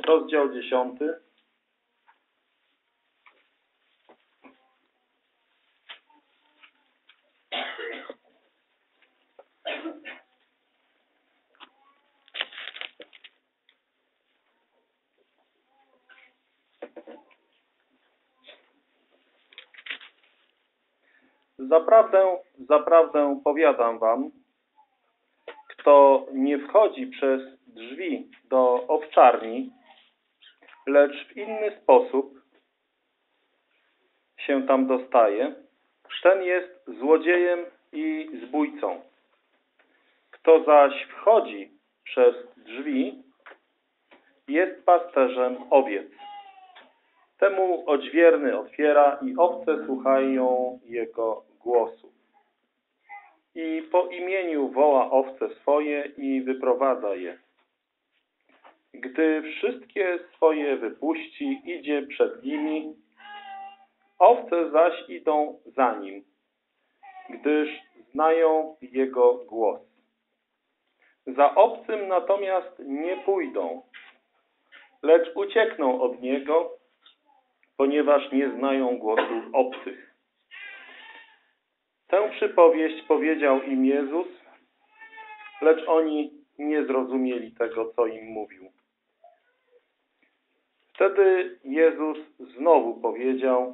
rozdział 10. Zaprawdę powiadam wam, kto nie wchodzi przez drzwi do owczarni, lecz w inny sposób się tam dostaje, ten jest złodziejem i zbójcą. Kto zaś wchodzi przez drzwi, jest pasterzem owiec. Temu odźwierny otwiera i owce słuchają jego głosu. I po imieniu woła owce swoje i wyprowadza je. Gdy wszystkie swoje wypuści, idzie przed nimi, owce zaś idą za nim, gdyż znają jego głos. Za obcym natomiast nie pójdą, lecz uciekną od niego, ponieważ nie znają głosu obcych. Tę przypowieść powiedział im Jezus, lecz oni nie zrozumieli tego, co im mówił. Wtedy Jezus znowu powiedział: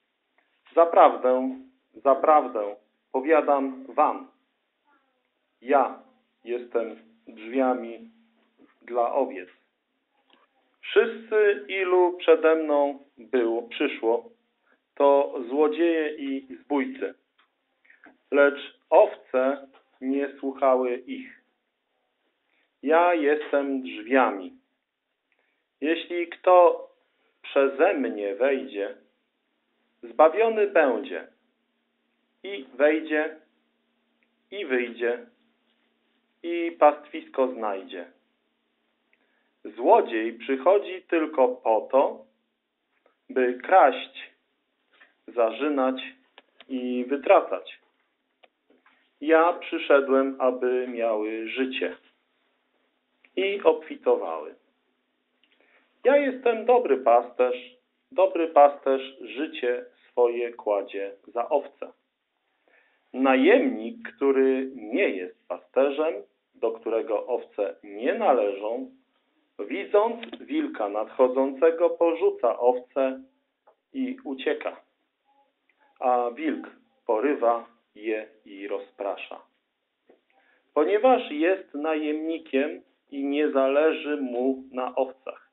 Zaprawdę, powiadam wam, ja jestem drzwiami dla owiec. Wszyscy, ilu przede mną przyszło, to złodzieje i zbójcy, lecz owce nie słuchały ich. Ja jestem drzwiami. Jeśli kto przeze mnie wejdzie, zbawiony będzie i wejdzie, i wyjdzie, i pastwisko znajdzie. Złodziej przychodzi tylko po to, by kraść, zarzynać i wytracać. Ja przyszedłem, aby miały życie i obfitowały. Ja jestem dobry pasterz życie swoje kładzie za owce. Najemnik, który nie jest pasterzem, do którego owce nie należą, widząc wilka nadchodzącego, porzuca owce i ucieka, a wilk porywa je i rozprasza. Ponieważ jest najemnikiem i nie zależy mu na owcach.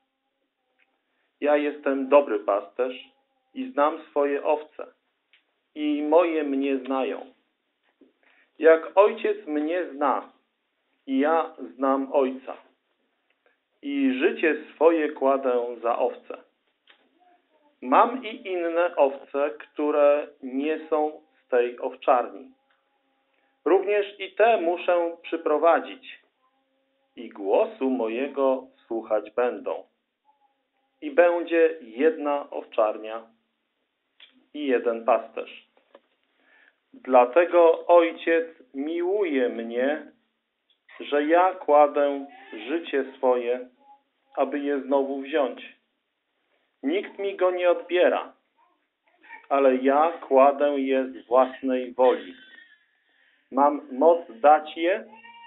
Ja jestem dobry pasterz i znam swoje owce i moje mnie znają. Jak ojciec mnie zna i ja znam ojca i życie swoje kładę za owce. Mam i inne owce, które nie są z tej owczarni. Również i te muszę przyprowadzić i głosu mojego słuchać będą. I będzie jedna owczarnia i jeden pasterz. Dlatego Ojciec miłuje mnie, że ja kładę życie swoje, aby je znowu wziąć. Nikt mi go nie odbiera, ale ja kładę je z własnej woli. Mam moc dać je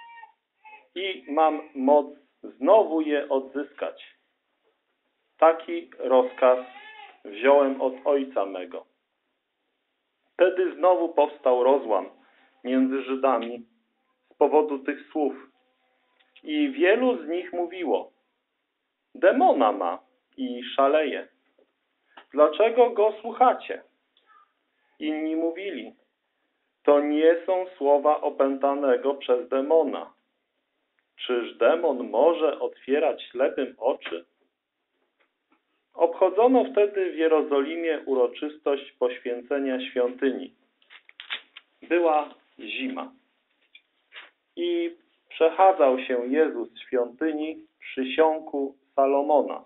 i mam moc znowu je odzyskać. Taki rozkaz wziąłem od Ojca mego. Wtedy znowu powstał rozłam między Żydami z powodu tych słów. I wielu z nich mówiło: demona ma i szaleje. Dlaczego go słuchacie? Inni mówili: to nie są słowa opętanego przez demona. Czyż demon może otwierać ślepym oczy? Obchodzono wtedy w Jerozolimie uroczystość poświęcenia świątyni. Była zima. I przechadzał się Jezus w świątyni przy sionku Salomona.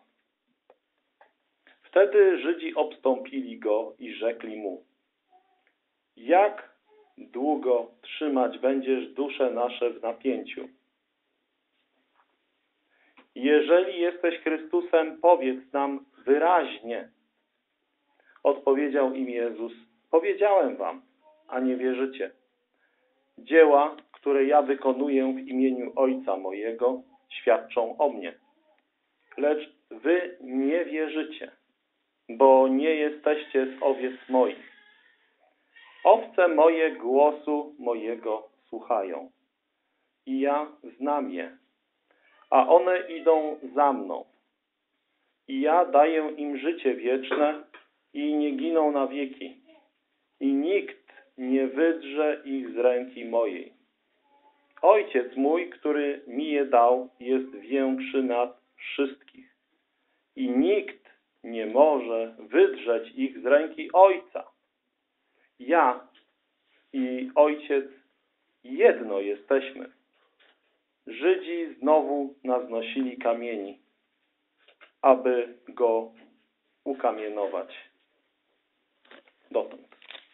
Wtedy Żydzi obstąpili go i rzekli mu: jak długo trzymać będziesz dusze nasze w napięciu? jeżeli jesteś Chrystusem, powiedz nam wyraźnie. Odpowiedział im Jezus, powiedziałem wam, a nie wierzycie. Dzieła, które ja wykonuję w imieniu Ojca mojego, świadczą o mnie. Lecz wy nie wierzycie, bo nie jesteście z owiec moich. Owce moje głosu mojego słuchają i ja znam je, a one idą za mną. I ja daję im życie wieczne i nie giną na wieki. I nikt nie wydrze ich z ręki mojej. Ojciec mój, który mi je dał, jest większy nad wszystkich. I nikt nie może wydrzeć ich z ręki Ojca. Ja i Ojciec jedno jesteśmy. Żydzi znowu naznosili kamieni, aby go ukamienować. Dotąd.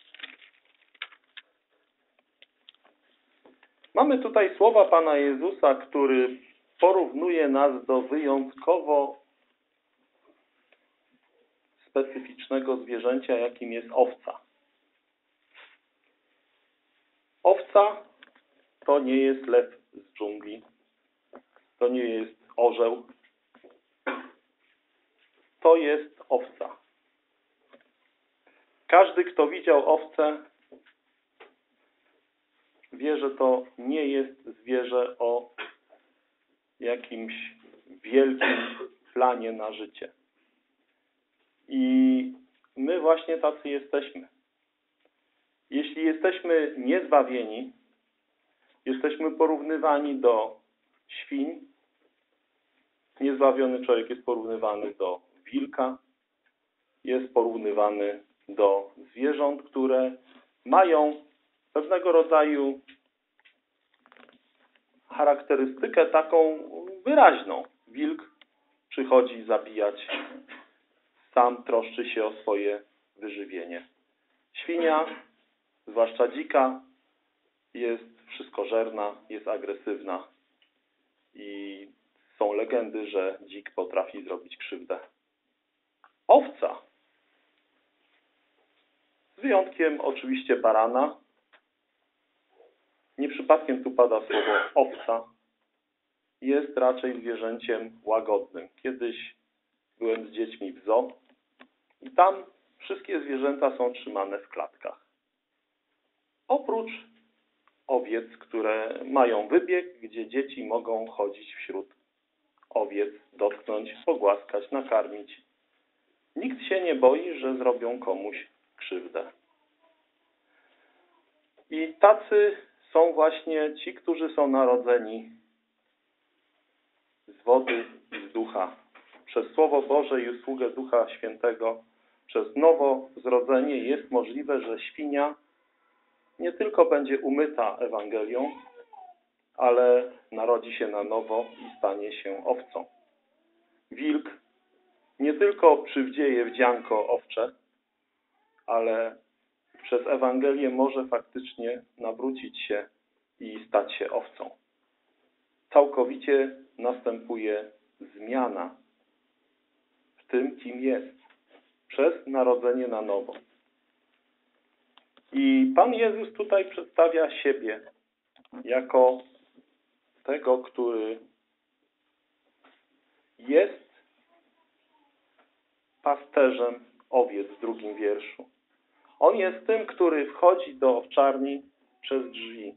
Mamy tutaj słowa Pana Jezusa, który porównuje nas do wyjątkowo specyficznego zwierzęcia, jakim jest owca. Owca to nie jest lew z dżungli, to nie jest orzeł, to jest owca. Każdy, kto widział owcę, wie, że to nie jest zwierzę o jakimś wielkim planie na życie. I my właśnie tacy jesteśmy. Jeśli jesteśmy niezbawieni, jesteśmy porównywani do świń. Niezbawiony człowiek jest porównywany do wilka, jest porównywany do zwierząt, które mają pewnego rodzaju charakterystykę taką wyraźną. Wilk przychodzi zabijać, sam troszczy się o swoje wyżywienie. Świnia, zwłaszcza dzika, jest wszystkożerna, jest agresywna i są legendy, że dzik potrafi zrobić krzywdę. Owca, z wyjątkiem oczywiście barana, nie przypadkiem tu pada słowo owca, jest raczej zwierzęciem łagodnym. Kiedyś byłem z dziećmi w zoo i tam wszystkie zwierzęta są trzymane w klatkach. Oprócz owiec, które mają wybieg, gdzie dzieci mogą chodzić wśród owiec, dotknąć, pogłaskać, nakarmić. Nikt się nie boi, że zrobią komuś krzywdę. I tacy są właśnie ci, którzy są narodzeni z wody i z ducha. Przez Słowo Boże i usługę Ducha Świętego, przez nowo zrodzenie jest możliwe, że świnia nie tylko będzie umyta Ewangelią, ale narodzi się na nowo i stanie się owcą. Wilk nie tylko przywdzieje wdzianko owcze, ale przez Ewangelię może faktycznie nawrócić się i stać się owcą. Całkowicie następuje zmiana w tym, kim jest, przez narodzenie na nowo. I Pan Jezus tutaj przedstawia siebie jako tego, który jest pasterzem owiec w 2 wierszu. On jest tym, który wchodzi do owczarni przez drzwi.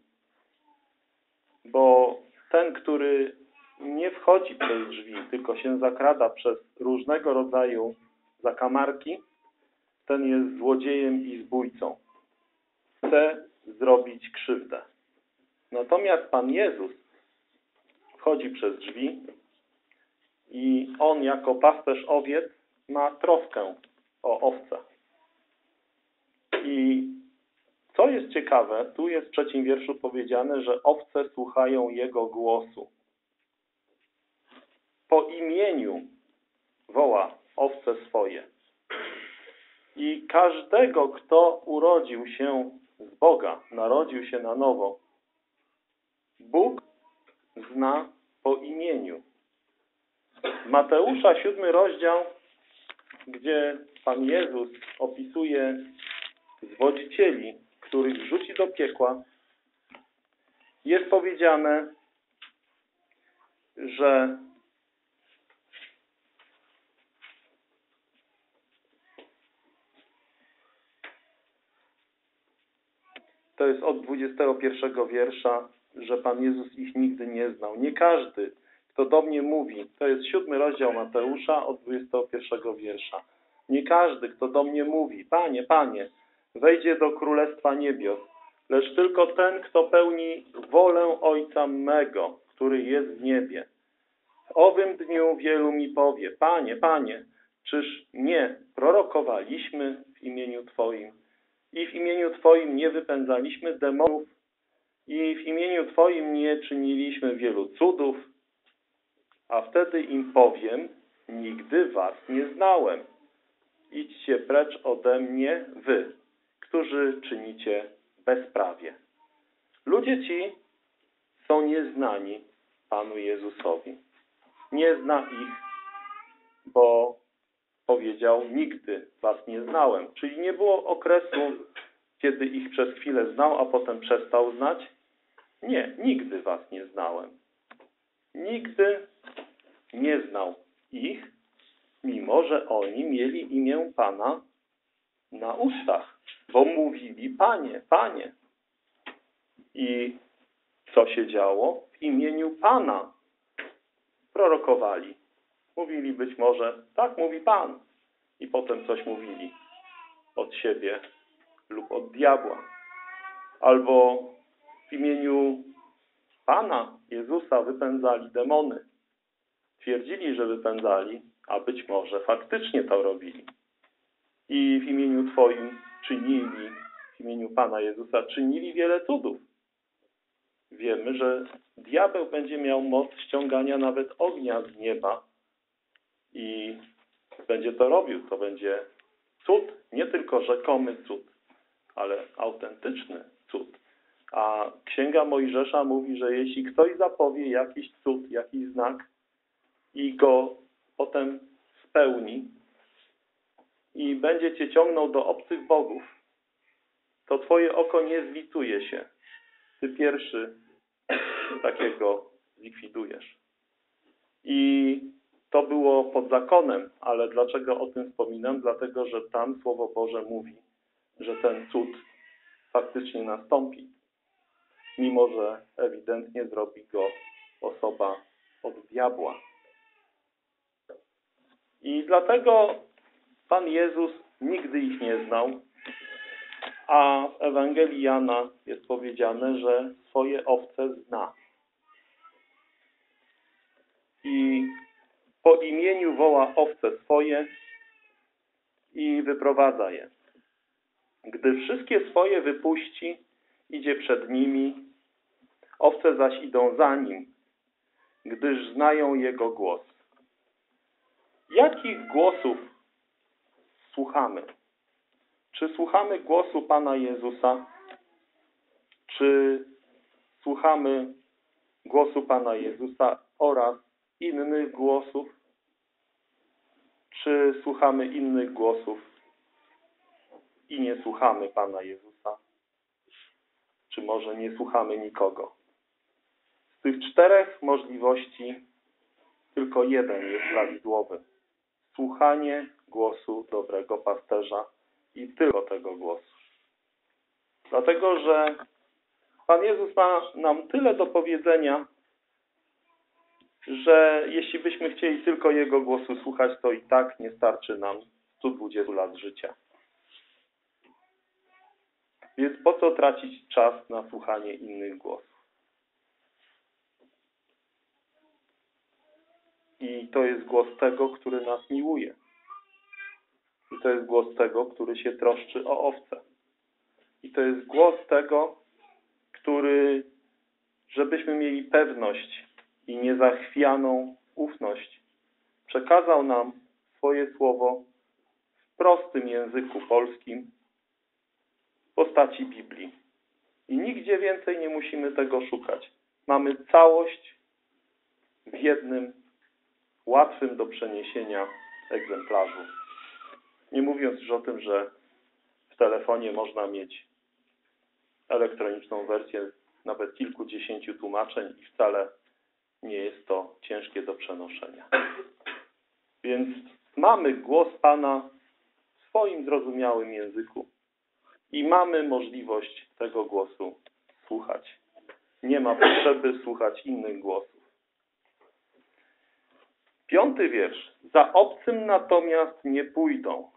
Bo ten, który nie wchodzi przez drzwi, tylko się zakrada przez różnego rodzaju zakamarki, ten jest złodziejem i zbójcą. Chce zrobić krzywdę. Natomiast Pan Jezus wchodzi przez drzwi i On jako pasterz owiec ma troskę o owce. I co jest ciekawe, tu jest w 3 wierszu powiedziane, że owce słuchają Jego głosu. Po imieniu woła owce swoje. I każdego, kto urodził się z Boga, narodził się na nowo, Bóg zna po imieniu. Mateusza, 7 rozdział, gdzie Pan Jezus opisuje zwodzicieli, których wrzuci do piekła, jest powiedziane, że to jest od 21 wiersza, że Pan Jezus ich nigdy nie znał. Nie każdy, kto do mnie mówi, to jest 7 rozdział Mateusza od 21 wiersza. Nie każdy, kto do mnie mówi, Panie, Panie, wejdzie do Królestwa Niebios, lecz tylko ten, kto pełni wolę Ojca mego, który jest w niebie. W owym dniu wielu mi powie, Panie, Panie, czyż nie prorokowaliśmy w imieniu Twoim i w imieniu Twoim nie wypędzaliśmy demonów i w imieniu Twoim nie czyniliśmy wielu cudów? A wtedy im powiem, nigdy was nie znałem. Idźcie precz ode mnie, wy, którzy czynicie bezprawie. Ludzie ci są nieznani Panu Jezusowi. Nie zna ich, bo powiedział, nigdy was nie znałem. Czyli nie było okresu, kiedy ich przez chwilę znał, a potem przestał znać. Nie, nigdy was nie znałem. Nigdy nie znał ich, mimo że oni mieli imię Pana na ustach, bo mówili Panie, Panie. I co się działo? W imieniu Pana prorokowali. Mówili być może, tak mówi Pan. I potem coś mówili od siebie lub od diabła. Albo w imieniu Pana Jezusa wypędzali demony. Twierdzili, że wypędzali, a być może faktycznie to robili. I w imieniu Twoim czynili, w imieniu Pana Jezusa czynili wiele cudów. Wiemy, że diabeł będzie miał moc ściągania nawet ognia z nieba i będzie to robił. To będzie cud, nie tylko rzekomy cud, ale autentyczny cud. A Księga Mojżesza mówi, że jeśli ktoś zapowie jakiś cud, jakiś znak i go potem spełni i będzie cię ciągnął do obcych bogów, to twoje oko nie zlituje się. Ty pierwszy takiego zlikwidujesz. I to było pod zakonem, ale dlaczego o tym wspominam? Dlatego, że tam Słowo Boże mówi, że ten cud faktycznie nastąpi. Mimo że ewidentnie zrobi go osoba od diabła. I dlatego Pan Jezus nigdy ich nie znał, a w Ewangelii Jana jest powiedziane, że swoje owce zna. I po imieniu woła owce swoje i wyprowadza je. Gdy wszystkie swoje wypuści, idzie przed nimi, owce zaś idą za nim, gdyż znają jego głos. Jakich głosów słuchamy? Czy słuchamy głosu Pana Jezusa? Czy słuchamy głosu Pana Jezusa oraz innych głosów? Czy słuchamy innych głosów i nie słuchamy Pana Jezusa? Czy może nie słuchamy nikogo? Z tych 4 możliwości tylko jeden jest prawidłowy. Słuchanie głosu dobrego pasterza i tylko tego głosu. Dlatego, że Pan Jezus ma nam tyle do powiedzenia, że jeśli byśmy chcieli tylko Jego głosu słuchać, to i tak nie starczy nam 120 lat życia. Więc po co tracić czas na słuchanie innych głosów? I to jest głos tego, który nas miłuje. I to jest głos tego, który się troszczy o owce. I to jest głos tego, który, żebyśmy mieli pewność i niezachwianą ufność, przekazał nam swoje słowo w prostym języku polskim w postaci Biblii. I nigdzie więcej nie musimy tego szukać. Mamy całość w jednym łatwym do przeniesienia egzemplarzu. Nie mówiąc już o tym, że w telefonie można mieć elektroniczną wersję nawet kilkudziesięciu tłumaczeń i wcale nie jest to ciężkie do przenoszenia. Więc mamy głos Pana w swoim zrozumiałym języku i mamy możliwość tego głosu słuchać. Nie ma potrzeby słuchać innych głosów. 5. wiersz. Za obcym natomiast nie pójdą,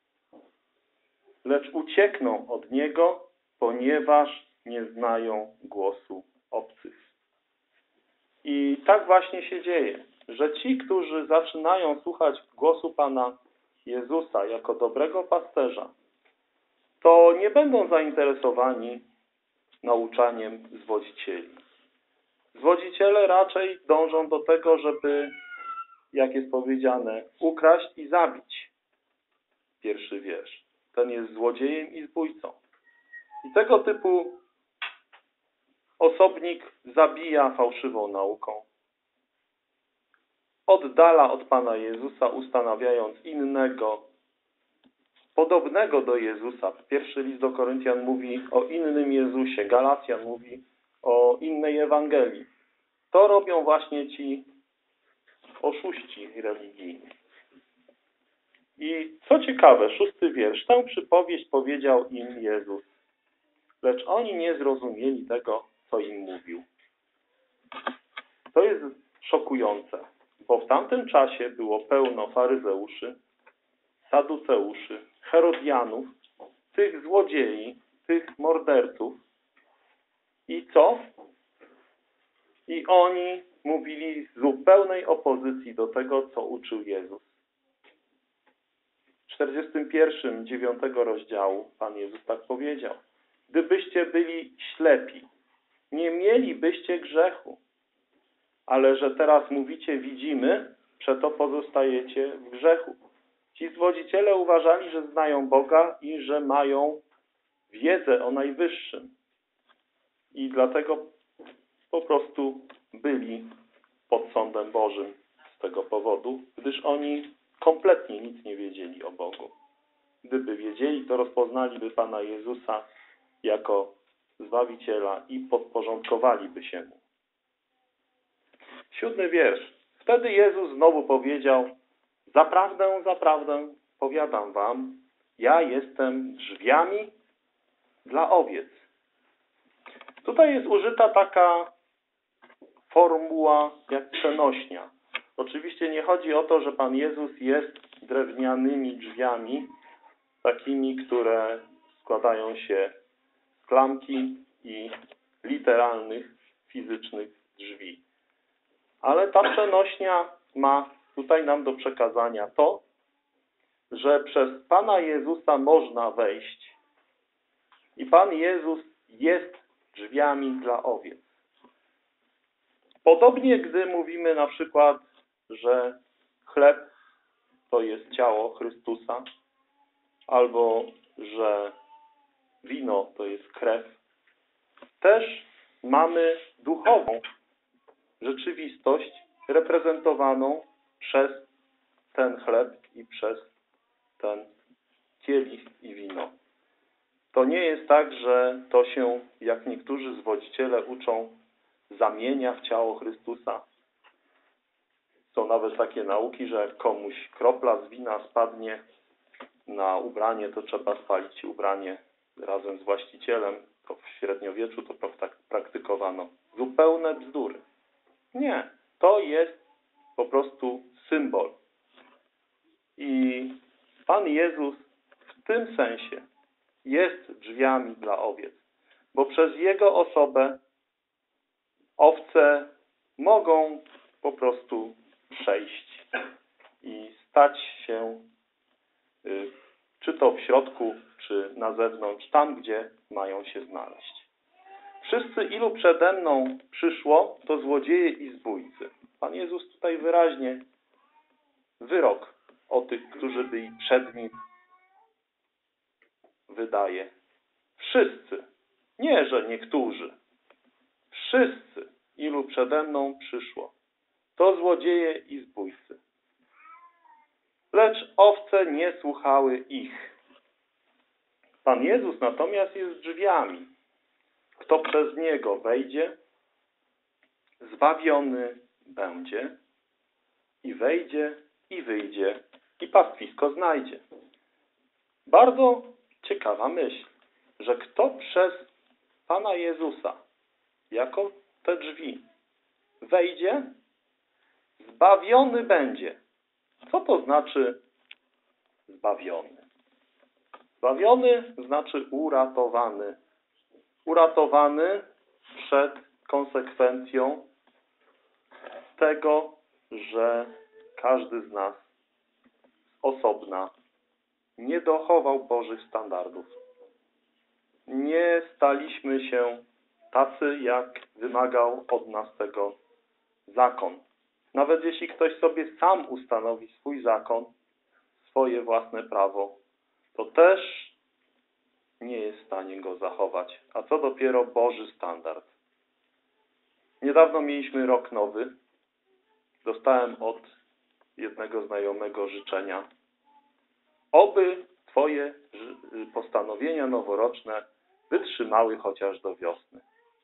lecz uciekną od niego, ponieważ nie znają głosu obcych. I tak właśnie się dzieje, że ci, którzy zaczynają słuchać głosu Pana Jezusa jako dobrego pasterza, to nie będą zainteresowani nauczaniem zwodzicieli. Zwodziciele raczej dążą do tego, żeby, jak jest powiedziane, ukraść i zabić. 1. wiersz. Ten jest złodziejem i zbójcą. I tego typu osobnik zabija fałszywą nauką. Oddala od Pana Jezusa, ustanawiając innego, podobnego do Jezusa. 1. list do Koryntian mówi o innym Jezusie. Galacjan mówi o innej Ewangelii. To robią właśnie ci oszuści religijni. I co ciekawe, 6. wiersz. Tę przypowieść powiedział im Jezus, lecz oni nie zrozumieli tego, co im mówił. To jest szokujące, bo w tamtym czasie było pełno faryzeuszy, saduceuszy, herodianów, tych złodziei, tych morderców. I co? I oni mówili w zupełnej opozycji do tego, co uczył Jezus. W 41, 9 rozdziału Pan Jezus tak powiedział. Gdybyście byli ślepi, nie mielibyście grzechu. Ale że teraz mówicie, widzimy, przeto pozostajecie w grzechu. Ci zwodziciele uważali, że znają Boga i że mają wiedzę o Najwyższym. I dlatego po prostu byli pod sądem Bożym z tego powodu, gdyż oni kompletnie nic nie wiedzieli o Bogu. Gdyby wiedzieli, to rozpoznaliby Pana Jezusa jako Zbawiciela i podporządkowaliby się Mu. 7. wiersz. Wtedy Jezus znowu powiedział, zaprawdę, zaprawdę, powiadam wam, ja jestem drzwiami dla owiec. Tutaj jest użyta taka formuła jak przenośnia. Oczywiście nie chodzi o to, że Pan Jezus jest drewnianymi drzwiami, takimi, które składają się z klamki i literalnych, fizycznych drzwi. Ale ta przenośnia ma tutaj nam do przekazania to, że przez Pana Jezusa można wejść i Pan Jezus jest drzwiami dla owiec. Podobnie, gdy mówimy na przykład, że chleb to jest ciało Chrystusa, albo że wino to jest krew, też mamy duchową rzeczywistość reprezentowaną przez ten chleb i przez ten kielich i wino. To nie jest tak, że to się, jak niektórzy zwodziciele uczą, zamienia w ciało Chrystusa. Są nawet takie nauki, że jak komuś kropla z wina spadnie na ubranie, to trzeba spalić ubranie razem z właścicielem. To w średniowieczu to praktykowano. Zupełne bzdury. Nie. To jest po prostu symbol. I Pan Jezus w tym sensie jest drzwiami dla owiec. Bo przez Jego osobę owce mogą po prostu przejść i stać się czy to w środku, czy na zewnątrz, tam gdzie mają się znaleźć. Wszyscy, ilu przede mną przyszło, to złodzieje i zbójcy. Pan Jezus tutaj wyraźnie wyrok o tych, którzy byli przed Nim wydaje. Wszyscy. Nie, że niektórzy. Wszyscy, ilu przede mną przyszło, to złodzieje i zbójcy. owce nie słuchały ich. Pan Jezus natomiast jest drzwiami. Kto przez Niego wejdzie, zbawiony będzie i wejdzie i wyjdzie i pastwisko znajdzie. Bardzo ciekawa myśl, że kto przez Pana Jezusa jako te drzwi wejdzie, zbawiony będzie. Co to znaczy zbawiony? Zbawiony znaczy uratowany. Uratowany przed konsekwencją tego, że każdy z nas z osobna nie dochował Bożych standardów. Nie staliśmy się tacy, jak wymagał od nas tego zakon. Nawet jeśli ktoś sobie sam ustanowi swój zakon, swoje własne prawo, to też nie jest w stanie go zachować. A co dopiero Boży standard. Niedawno mieliśmy rok nowy. Dostałem od jednego znajomego życzenia. Oby Twoje postanowienia noworoczne wytrzymały chociaż do wiosny.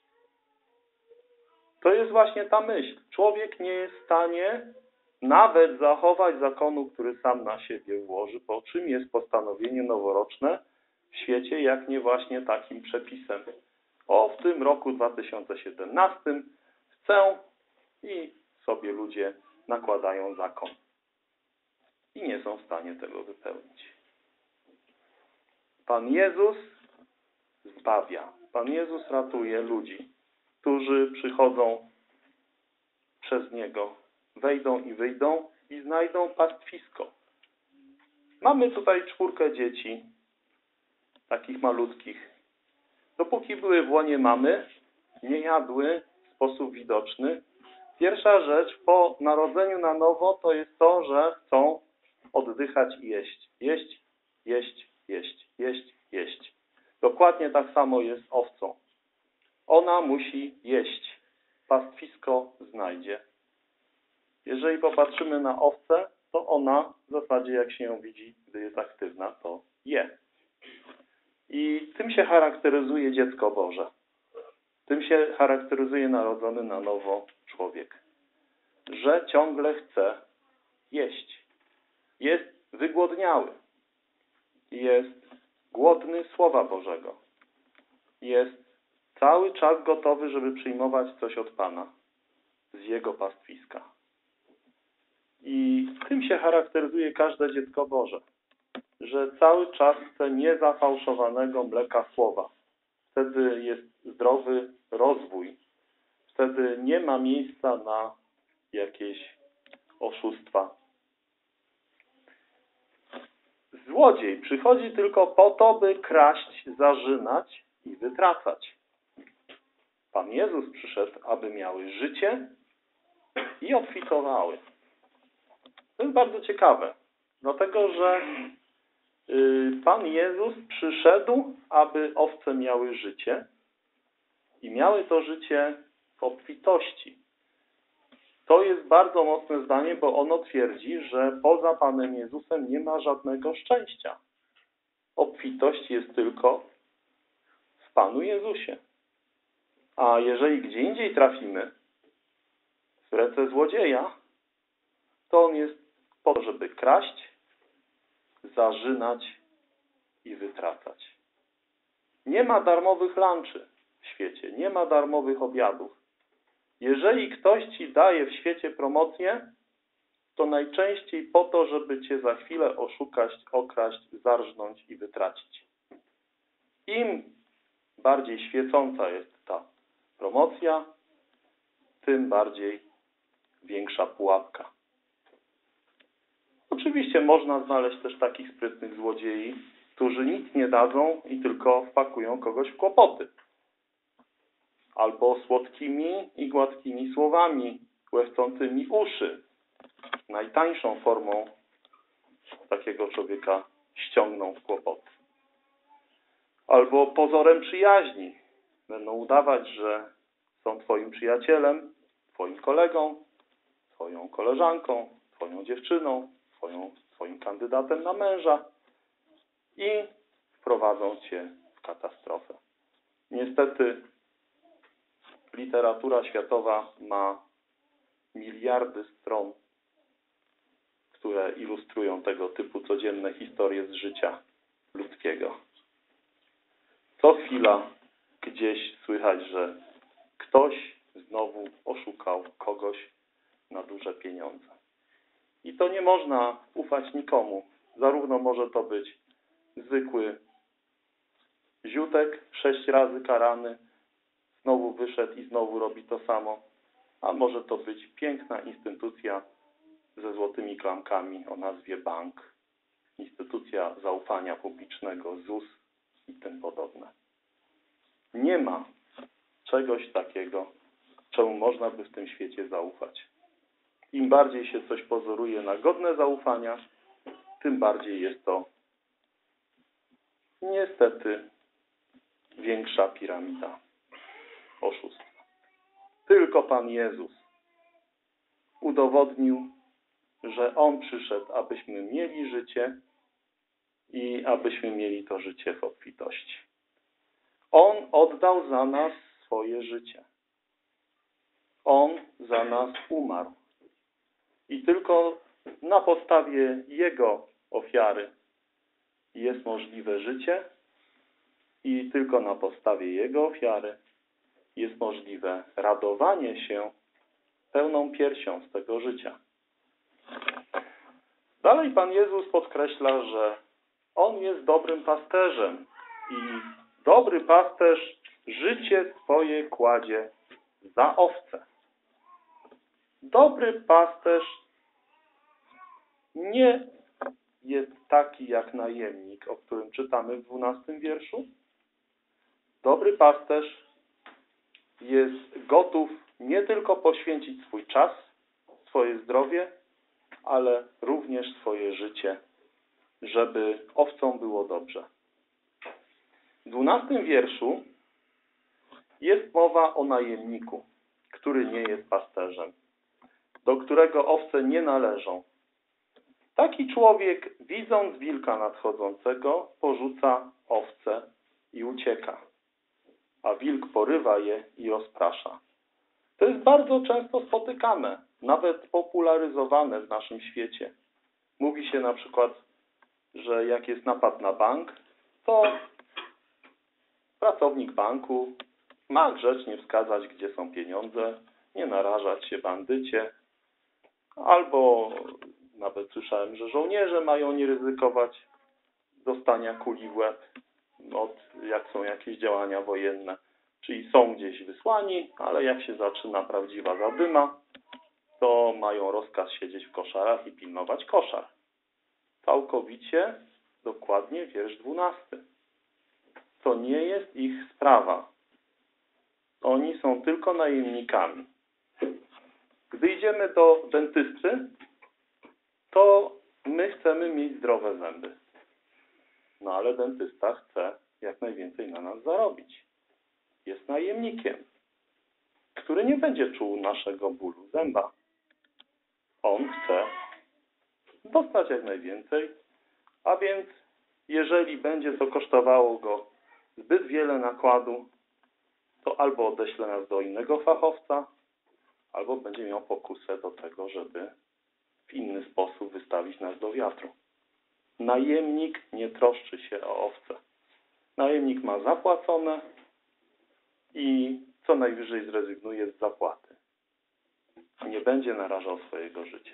To jest właśnie ta myśl. Człowiek nie jest w stanie nawet zachować zakonu, który sam na siebie ułoży, bo czym jest postanowienie noworoczne w świecie, jak nie właśnie takim przepisem. W tym roku 2017 chcę i sobie ludzie nakładają zakon. I nie są w stanie tego wypełnić. Pan Jezus zbawia. Pan Jezus ratuje ludzi, którzy przychodzą przez Niego, wejdą i wyjdą i znajdą pastwisko. Mamy tutaj 4 dzieci, takich malutkich. Dopóki były w łonie mamy, nie jadły w sposób widoczny. Pierwsza rzecz po narodzeniu na nowo to jest to, że chcą oddychać i jeść. Jeść, jeść, jeść, jeść, jeść. Dokładnie tak samo jest owcą. Ona musi jeść. Pastwisko znajdzie. Jeżeli popatrzymy na owcę, to ona w zasadzie jak się ją widzi, gdy jest aktywna, to je. I tym się charakteryzuje dziecko Boże. Tym się charakteryzuje narodzony na nowo człowiek. Że ciągle chce jeść. Jest wygłodniały. Jest głodny Słowa Bożego. Jest cały czas gotowy, żeby przyjmować coś od Pana z Jego pastwiska. I tym się charakteryzuje każde dziecko Boże. Że cały czas chce niezafałszowanego mleka Słowa. Wtedy jest zdrowy rozwój. Wtedy nie ma miejsca na jakieś oszustwa. Złodziej przychodzi tylko po to, by kraść, zarzynać i wytracać. Pan Jezus przyszedł, aby miały życie i obfitowały. To jest bardzo ciekawe, dlatego że Pan Jezus przyszedł, aby owce miały życie i miały to życie w obfitości. To jest bardzo mocne zdanie, bo ono twierdzi, że poza Panem Jezusem nie ma żadnego szczęścia. Obfitość jest tylko w Panu Jezusie. A jeżeli gdzie indziej trafimy w ręce złodzieja, to on jest po to, żeby kraść, zarzynać i wytracać. Nie ma darmowych lunchy w świecie, nie ma darmowych obiadów. Jeżeli ktoś ci daje w świecie promocję, to najczęściej po to, żeby cię za chwilę oszukać, okraść, zarżnąć i wytracić. Im bardziej świecąca jest ta promocja, tym bardziej większa pułapka. Oczywiście można znaleźć też takich sprytnych złodziei, którzy nic nie dadzą i tylko wpakują kogoś w kłopoty. Albo słodkimi i gładkimi słowami, łechcącymi uszy. Najtańszą formą takiego człowieka ściągną w kłopoty. Albo pozorem przyjaźni. Będą udawać, że są twoim przyjacielem, twoim kolegą, twoją koleżanką, twoją dziewczyną, swoim kandydatem na męża i wprowadzą cię w katastrofę. Niestety literatura światowa ma miliardy stron, które ilustrują tego typu codzienne historie z życia ludzkiego. Co chwila gdzieś słychać, że ktoś znowu oszukał kogoś na duże pieniądze. I to nie można ufać nikomu. Zarówno może to być zwykły ziutek, 6 razy karany, znowu wyszedł i znowu robi to samo, a może to być piękna instytucja ze złotymi klamkami o nazwie bank, instytucja zaufania publicznego, ZUS i tym podobne. Nie ma czegoś takiego, czemu można by w tym świecie zaufać. Im bardziej się coś pozoruje na godne zaufania, tym bardziej jest to niestety większa piramida oszustwa. Tylko Pan Jezus udowodnił, że On przyszedł, abyśmy mieli życie i abyśmy mieli to życie w obfitości. On oddał za nas swoje życie. On za nas umarł. I tylko na podstawie Jego ofiary jest możliwe życie i tylko na podstawie Jego ofiary jest możliwe radowanie się pełną piersią z tego życia. Dalej Pan Jezus podkreśla, że On jest dobrym pasterzem i dobry pasterz życie swoje kładzie za owce. Dobry pasterz nie jest taki jak najemnik, o którym czytamy w 12 wierszu. Dobry pasterz jest gotów nie tylko poświęcić swój czas, swoje zdrowie, ale również swoje życie, żeby owcom było dobrze. W 12 wierszu jest mowa o najemniku, który nie jest pasterzem, do którego owce nie należą. Taki człowiek, widząc wilka nadchodzącego, porzuca owce i ucieka, a wilk porywa je i rozprasza. To jest bardzo często spotykane, nawet popularyzowane w naszym świecie. Mówi się na przykład, że jak jest napad na bank, to pracownik banku ma grzecznie wskazać, gdzie są pieniądze, nie narażać się bandycie, albo nawet słyszałem, że żołnierze mają nie ryzykować dostania kuli w łeb, jak są jakieś działania wojenne. Czyli są gdzieś wysłani, ale jak się zaczyna prawdziwa zadyma, to mają rozkaz siedzieć w koszarach i pilnować koszar. Całkowicie, dokładnie wiersz 12. To nie jest ich sprawa. Oni są tylko najemnikami. Gdy idziemy do dentysty, to my chcemy mieć zdrowe zęby. No ale dentysta chce jak najwięcej na nas zarobić. Jest najemnikiem, który nie będzie czuł naszego bólu zęba. On chce dostać jak najwięcej, a więc jeżeli będzie to kosztowało go zbyt wiele nakładu, to albo odeśle nas do innego fachowca, albo będzie miał pokusę do tego, żeby w inny sposób wystawić nas do wiatru. Najemnik nie troszczy się o owce. Najemnik ma zapłacone i co najwyżej zrezygnuje z zapłaty. Nie będzie narażał swojego życia.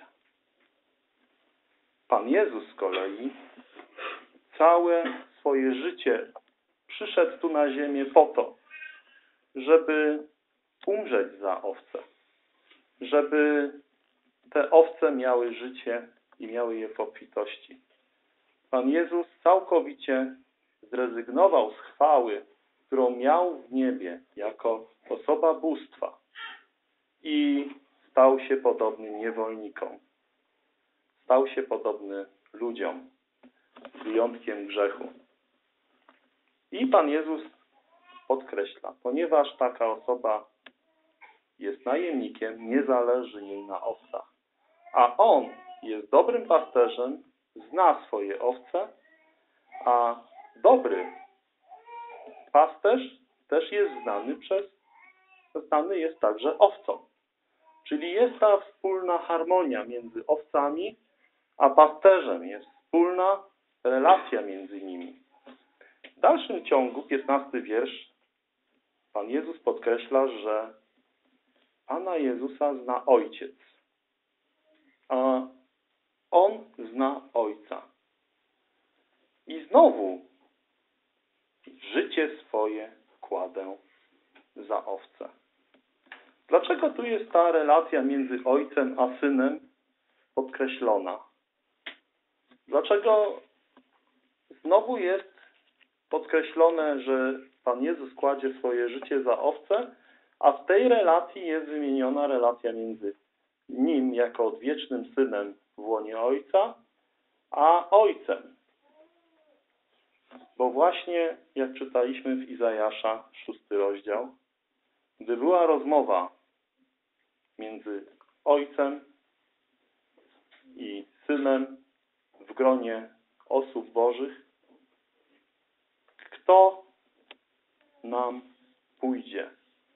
Pan Jezus z kolei całe swoje życie przyszedł tu na ziemię po to, żeby umrzeć za owce. Żeby te owce miały życie i miały je w obfitości. Pan Jezus całkowicie zrezygnował z chwały, którą miał w niebie jako osoba bóstwa i stał się podobny niewolnikom. Stał się podobny ludziom, z wyjątkiem grzechu. I Pan Jezus podkreśla, ponieważ taka osoba jest najemnikiem, nie zależy jej na owcach. A On jest dobrym pasterzem, zna swoje owce, a dobry pasterz też jest znany jest także owcą. Czyli jest ta wspólna harmonia między owcami a pasterzem, jest wspólna relacja między nimi. W dalszym ciągu, 15 wiersz, Pan Jezus podkreśla, że Pana Jezusa zna Ojciec, a On zna Ojca. I znowu życie swoje kładę za owce. Dlaczego tu jest ta relacja między Ojcem a Synem podkreślona? Dlaczego znowu jest podkreślone, że Pan Jezus kładzie swoje życie za owce, a w tej relacji jest wymieniona relacja między Nim jako odwiecznym Synem w łonie Ojca, a Ojcem. Bo właśnie, jak czytaliśmy w Izajasza, 6 rozdział, gdy była rozmowa między Ojcem i Synem w gronie osób Bożych, kto nam pójdzie?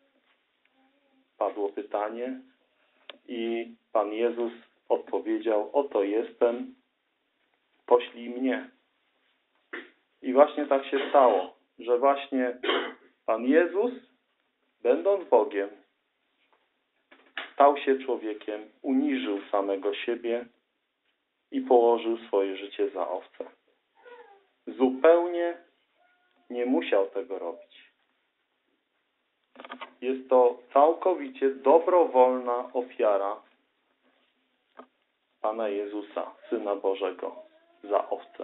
Padło pytanie i Pan Jezus odpowiedział: oto jestem, poślij mnie. I właśnie tak się stało, że właśnie Pan Jezus, będąc Bogiem, stał się człowiekiem, uniżył samego siebie i położył swoje życie za owce. Zupełnie nie musiał tego robić. Jest to całkowicie dobrowolna ofiara Pana Jezusa, Syna Bożego, za owce.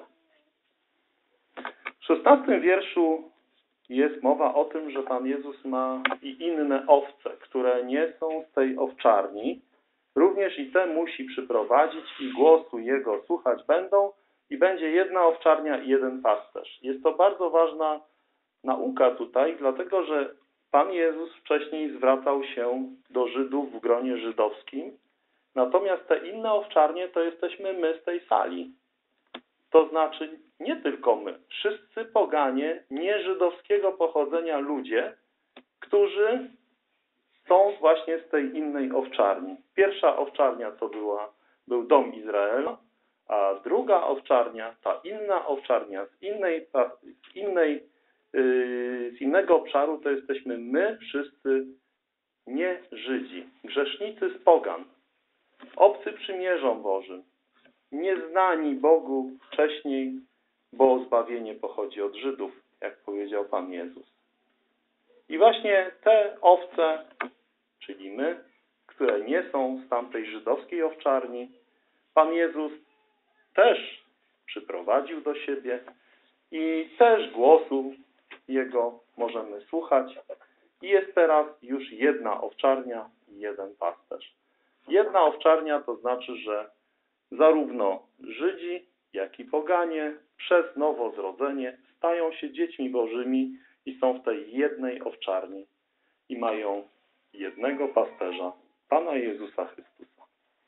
W 16 wierszu jest mowa o tym, że Pan Jezus ma i inne owce, które nie są z tej owczarni. Również i te musi przyprowadzić i głosu Jego słuchać będą i będzie jedna owczarnia i jeden pasterz. Jest to bardzo ważna nauka tutaj, dlatego że Pan Jezus wcześniej zwracał się do Żydów w gronie żydowskim, natomiast te inne owczarnie to jesteśmy my z tej sali. To znaczy nie tylko my, wszyscy poganie nieżydowskiego pochodzenia ludzie, którzy są właśnie z tej innej owczarni. Pierwsza owczarnia to był dom Izraela, a druga owczarnia, ta inna owczarnia z innego obszaru to jesteśmy my wszyscy nie Żydzi, grzesznicy z pogan, obcy przymierzom Bożym, nieznani Bogu wcześniej, bo zbawienie pochodzi od Żydów, jak powiedział Pan Jezus. I właśnie te owce, czyli my, które nie są z tamtej żydowskiej owczarni, Pan Jezus też przyprowadził do siebie i też głosu Jego możemy słuchać. I jest teraz już jedna owczarnia i jeden pasterz. Jedna owczarnia to znaczy, że zarówno Żydzi, jak i poganie przez nowozrodzenie stają się dziećmi Bożymi i są w tej jednej owczarni i mają jednego pasterza, Pana Jezusa Chrystusa.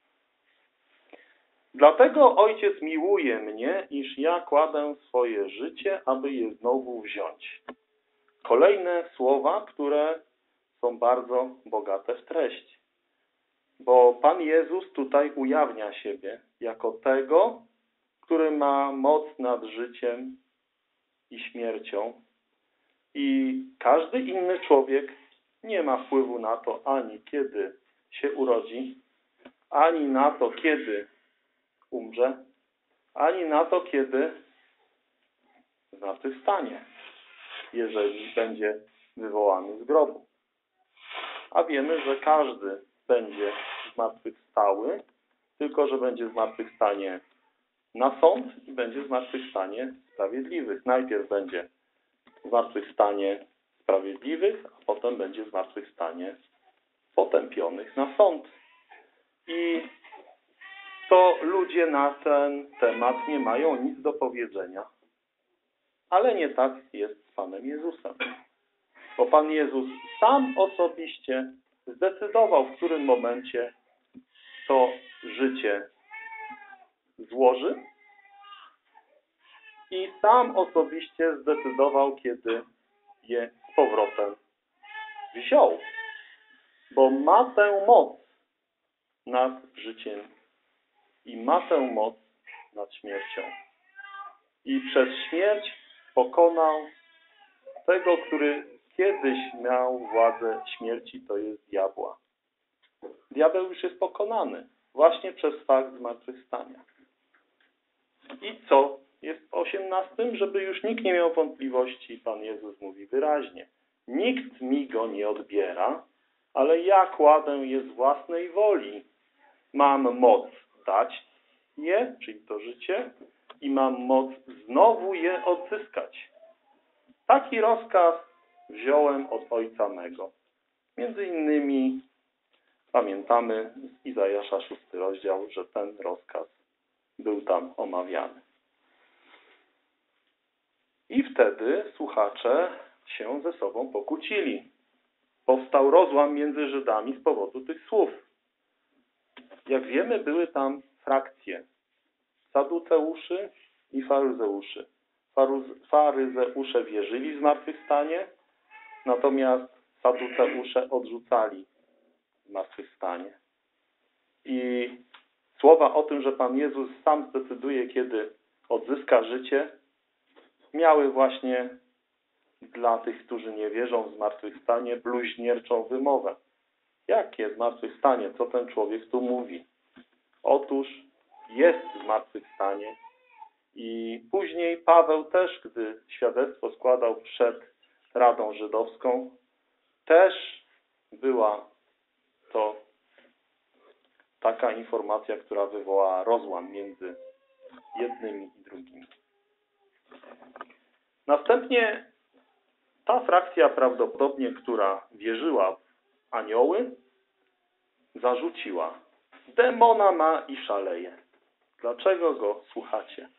Dlatego Ojciec miłuje mnie, iż ja kładę swoje życie, aby je znowu wziąć. Kolejne słowa, które są bardzo bogate w treść. Bo Pan Jezus tutaj ujawnia siebie jako tego, który ma moc nad życiem i śmiercią. I każdy inny człowiek nie ma wpływu na to ani kiedy się urodzi, ani na to kiedy umrze, ani na to kiedy zmartwychwstanie, jeżeli będzie wywołany z grobu. A wiemy, że każdy będzie zmartwychwstały, tylko że będzie zmartwychwstanie na sąd i będzie zmartwychwstanie sprawiedliwych. Najpierw będzie zmartwychwstanie sprawiedliwych, a potem będzie zmartwychwstanie potępionych na sąd. I to ludzie na ten temat nie mają nic do powiedzenia. Ale nie tak jest z Panem Jezusem. Bo Pan Jezus sam osobiście zdecydował, w którym momencie to życie złoży i sam osobiście zdecydował, kiedy je z powrotem wziął. Bo ma tę moc nad życiem i ma tę moc nad śmiercią. I przez śmierć pokonał tego, który kiedyś miał władzę śmierci, to jest diabła. Diabeł już jest pokonany właśnie przez fakt zmartwychwstania. I co jest w 18? Żeby już nikt nie miał wątpliwości, Pan Jezus mówi wyraźnie. Nikt mi go nie odbiera, ale ja kładę je z własnej woli. Mam moc dać je, czyli to życie, i mam moc znowu je odzyskać. Taki rozkaz wziąłem od Ojca mego. Między innymi pamiętamy z Izajasza 6 rozdział, że ten rozkaz był tam omawiany. I wtedy słuchacze się ze sobą pokłócili. Powstał rozłam między Żydami z powodu tych słów. Jak wiemy, były tam frakcje. Saduceuszy i faryzeuszy. Faryzeusze wierzyli w zmartwychwstanie, natomiast saduceusze odrzucali zmartwychwstanie. I słowa o tym, że Pan Jezus sam zdecyduje, kiedy odzyska życie, miały właśnie dla tych, którzy nie wierzą w zmartwychwstanie, bluźnierczą wymowę. Jakie zmartwychwstanie? Co ten człowiek tu mówi? Otóż jest zmartwychwstanie. I później Paweł też, gdy świadectwo składał przed Radą Żydowską, też była to taka informacja, która wywołała rozłam między jednymi i drugimi. Następnie ta frakcja prawdopodobnie, która wierzyła w anioły, zarzuciła: demona ma i szaleje. Dlaczego go słuchacie?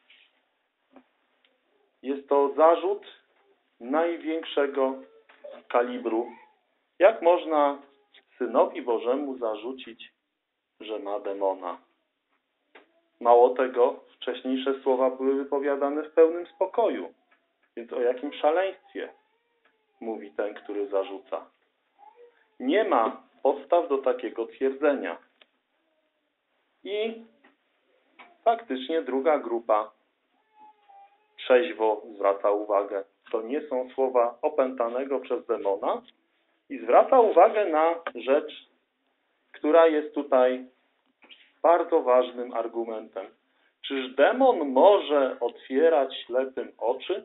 Jest to zarzut największego kalibru. Jak można Synowi Bożemu zarzucić, że ma demona? Mało tego, wcześniejsze słowa były wypowiadane w pełnym spokoju. Więc o jakim szaleństwie mówi ten, który zarzuca? Nie ma podstaw do takiego twierdzenia. I faktycznie druga grupa trzeźwo zwraca uwagę. To nie są słowa opętanego przez demona i zwraca uwagę na rzecz, która jest tutaj bardzo ważnym argumentem. Czyż demon może otwierać ślepym oczy?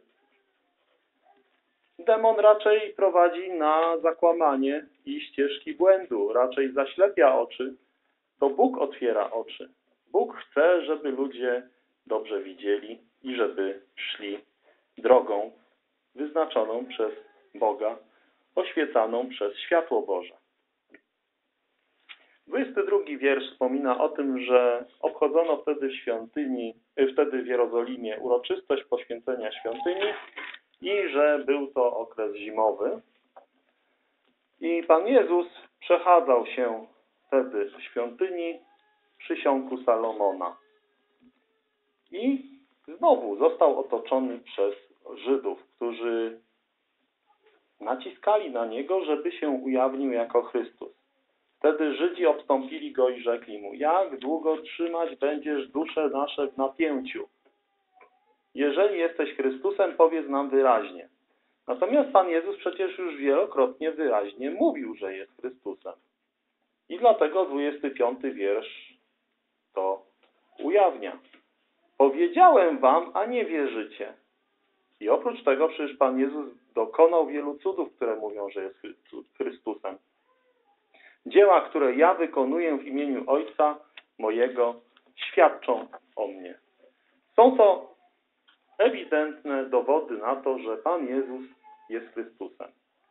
Demon raczej prowadzi na zakłamanie i ścieżki błędu, raczej zaślepia oczy. To Bóg otwiera oczy. Bóg chce, żeby ludzie dobrze widzieli i żeby szli drogą wyznaczoną przez Boga, oświecaną przez światło Boże. 22 wiersz wspomina o tym, że obchodzono wtedy w Jerozolimie uroczystość poświęcenia świątyni i że był to okres zimowy. I Pan Jezus przechadzał się wtedy w świątyni przysionku Salomona. I znowu został otoczony przez Żydów, którzy naciskali na Niego, żeby się ujawnił jako Chrystus. Wtedy Żydzi obstąpili Go i rzekli Mu: jak długo trzymać będziesz dusze nasze w napięciu? Jeżeli jesteś Chrystusem, powiedz nam wyraźnie. Natomiast Pan Jezus przecież już wielokrotnie wyraźnie mówił, że jest Chrystusem. I dlatego 25 wiersz to ujawnia. Powiedziałem wam, a nie wierzycie. I oprócz tego przecież Pan Jezus dokonał wielu cudów, które mówią, że jest Chrystusem. Dzieła, które ja wykonuję w imieniu Ojca mojego, świadczą o mnie. Są to ewidentne dowody na to, że Pan Jezus jest Chrystusem.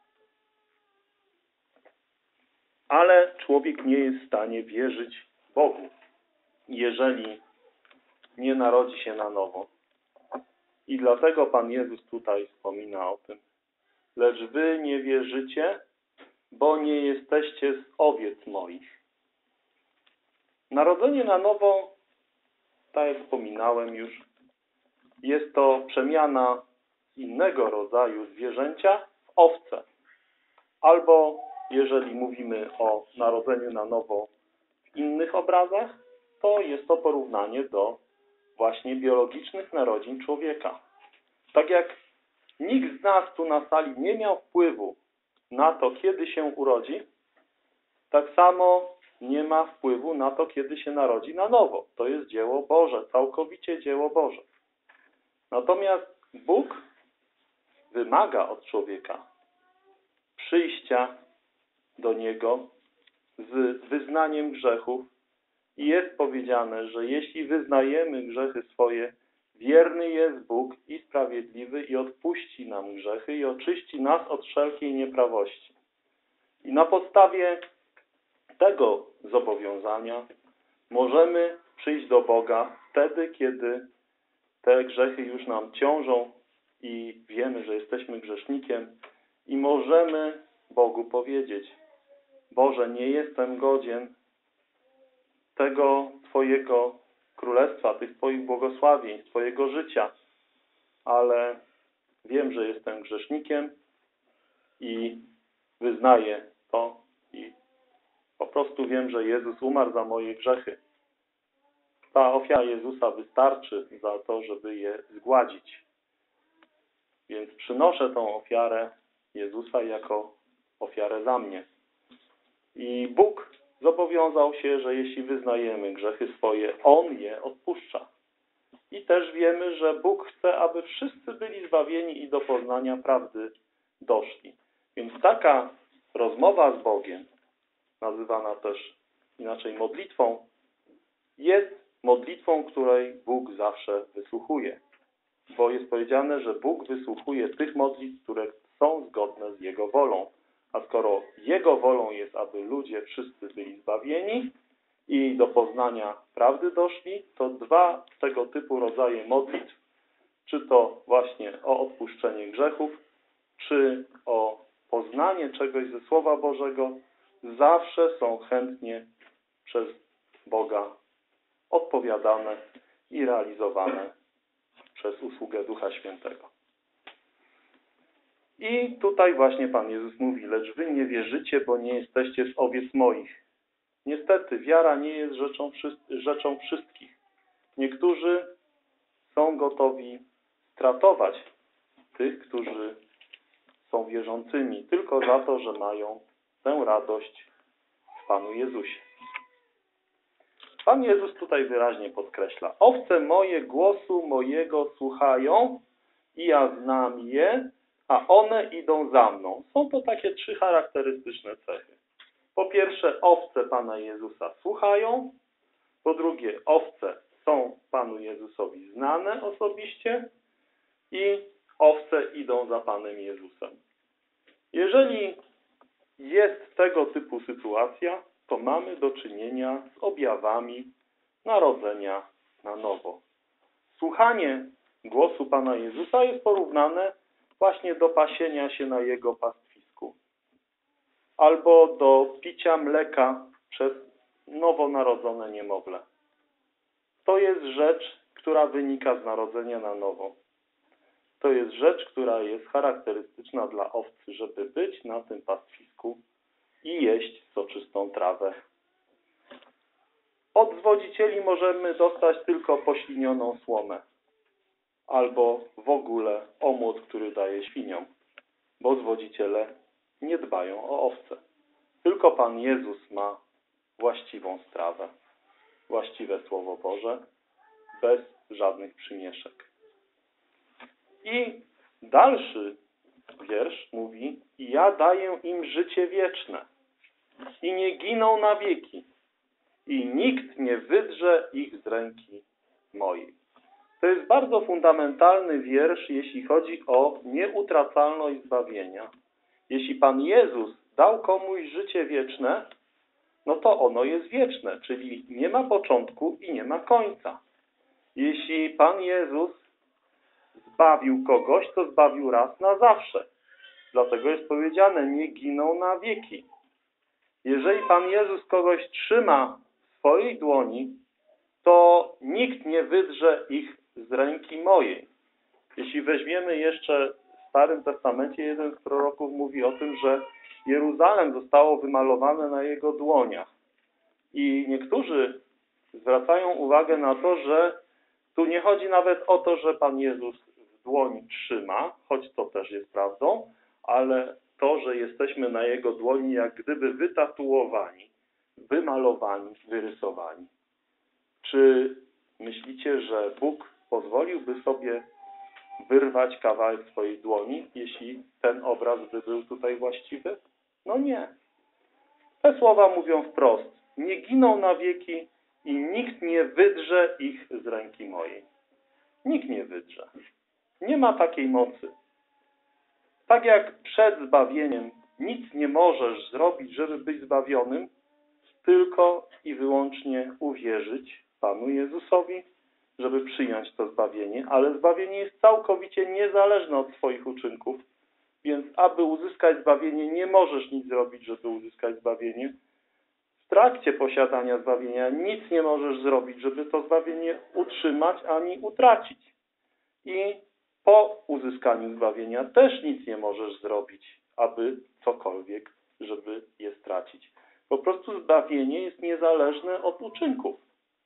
Ale człowiek nie jest w stanie wierzyć Bogu, jeżeli nie narodzi się na nowo. I dlatego Pan Jezus tutaj wspomina o tym. Lecz wy nie wierzycie, bo nie jesteście z owiec moich. Narodzenie na nowo tak jak wspominałem już, jest to przemiana innego rodzaju zwierzęcia w owce. Albo jeżeli mówimy o narodzeniu na nowo w innych obrazach, to jest to porównanie do właśnie biologicznych narodzin człowieka. Tak jak nikt z nas tu na sali nie miał wpływu na to, kiedy się urodzi, tak samo nie ma wpływu na to, kiedy się narodzi na nowo. To jest dzieło Boże, całkowicie dzieło Boże. Natomiast Bóg wymaga od człowieka przyjścia do Niego z wyznaniem grzechów i jest powiedziane, że jeśli wyznajemy grzechy swoje, wierny jest Bóg i sprawiedliwy i odpuści nam grzechy i oczyści nas od wszelkiej nieprawości. I na podstawie tego zobowiązania możemy przyjść do Boga wtedy, kiedy te grzechy już nam ciążą i wiemy, że jesteśmy grzesznikiem i możemy Bogu powiedzieć: Boże, nie jestem godzien tego Twojego królestwa, tych Twoich błogosławień, Twojego życia, ale wiem, że jestem grzesznikiem i wyznaję to i po prostu wiem, że Jezus umarł za moje grzechy. Ta ofiara Jezusa wystarczy za to, żeby je zgładzić. Więc przynoszę tą ofiarę Jezusa jako ofiarę za mnie. I Bóg zobowiązał się, że jeśli wyznajemy grzechy swoje, On je odpuszcza. I też wiemy, że Bóg chce, aby wszyscy byli zbawieni i do poznania prawdy doszli. Więc taka rozmowa z Bogiem, nazywana też inaczej modlitwą, jest modlitwą, której Bóg zawsze wysłuchuje. Bo jest powiedziane, że Bóg wysłuchuje tych modlitw, które są zgodne z Jego wolą. A skoro Jego wolą jest, aby ludzie wszyscy byli zbawieni i do poznania prawdy doszli, to dwa tego typu rodzaje modlitw, czy to właśnie o odpuszczenie grzechów, czy o poznanie czegoś ze Słowa Bożego, zawsze są chętnie przez Boga odpowiadane i realizowane przez usługę Ducha Świętego. I tutaj właśnie Pan Jezus mówi: lecz wy nie wierzycie, bo nie jesteście z owiec moich. Niestety, wiara nie jest rzeczą wszystkich. Niektórzy są gotowi stratować tych, którzy są wierzącymi, tylko za to, że mają tę radość w Panu Jezusie. Pan Jezus tutaj wyraźnie podkreśla: owce moje głosu mojego słuchają i ja znam je, a one idą za mną. Są to takie trzy charakterystyczne cechy. Po pierwsze, owce Pana Jezusa słuchają. Po drugie, owce są Panu Jezusowi znane osobiście. I owce idą za Panem Jezusem. Jeżeli jest tego typu sytuacja, to mamy do czynienia z objawami narodzenia na nowo. Słuchanie głosu Pana Jezusa jest porównane właśnie do pasienia się na Jego pastwisku albo do picia mleka przez nowonarodzone niemowlę. To jest rzecz, która wynika z narodzenia na nowo. To jest rzecz, która jest charakterystyczna dla owcy, żeby być na tym pastwisku i jeść soczystą trawę. Od zwodzicieli możemy dostać tylko poślinioną słomę albo w ogóle omłot, który daje świniom, bo zwodziciele nie dbają o owce. Tylko Pan Jezus ma właściwą strawę, właściwe Słowo Boże, bez żadnych przymieszek. I dalszy wiersz mówi: i ja daję im życie wieczne i nie giną na wieki i nikt nie wydrze ich z ręki mojej. To jest bardzo fundamentalny wiersz, jeśli chodzi o nieutracalność zbawienia. Jeśli Pan Jezus dał komuś życie wieczne, no to ono jest wieczne, czyli nie ma początku i nie ma końca. Jeśli Pan Jezus zbawił kogoś, to zbawił raz na zawsze. Dlatego jest powiedziane: nie giną na wieki. Jeżeli Pan Jezus kogoś trzyma w swojej dłoni, to nikt nikt nie wydrze ich z ręki mojej. Jeśli weźmiemy jeszcze w Starym Testamencie, jeden z proroków mówi o tym, że Jeruzalem zostało wymalowane na jego dłoniach. I niektórzy zwracają uwagę na to, że tu nie chodzi nawet o to, że Pan Jezus w dłoni trzyma, choć to też jest prawdą, ale to, że jesteśmy na Jego dłoni jak gdyby wytatuowani, wymalowani, wyrysowani. Czy myślicie, że Bóg pozwoliłby sobie wyrwać kawałek swojej dłoni, jeśli ten obraz by był tutaj właściwy? No nie. Te słowa mówią wprost. Nie giną na wieki i nikt nie wydrze ich z ręki mojej. Nikt nie wydrze. Nie ma takiej mocy. Tak jak przed zbawieniem nic nie możesz zrobić, żeby być zbawionym, tylko i wyłącznie uwierzyć Panu Jezusowi, żeby przyjąć to zbawienie, ale zbawienie jest całkowicie niezależne od swoich uczynków, więc aby uzyskać zbawienie, nie możesz nic zrobić, żeby uzyskać zbawienie. W trakcie posiadania zbawienia nic nie możesz zrobić, żeby to zbawienie utrzymać ani utracić. I po uzyskaniu zbawienia też nic nie możesz zrobić, aby cokolwiek, żeby je stracić. Po prostu zbawienie jest niezależne od uczynków.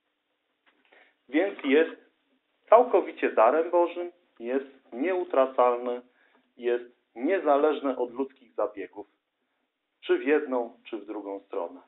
Więc jest całkowicie darem Bożym, jest nieutracalne, jest niezależne od ludzkich zabiegów, czy w jedną, czy w drugą stronę.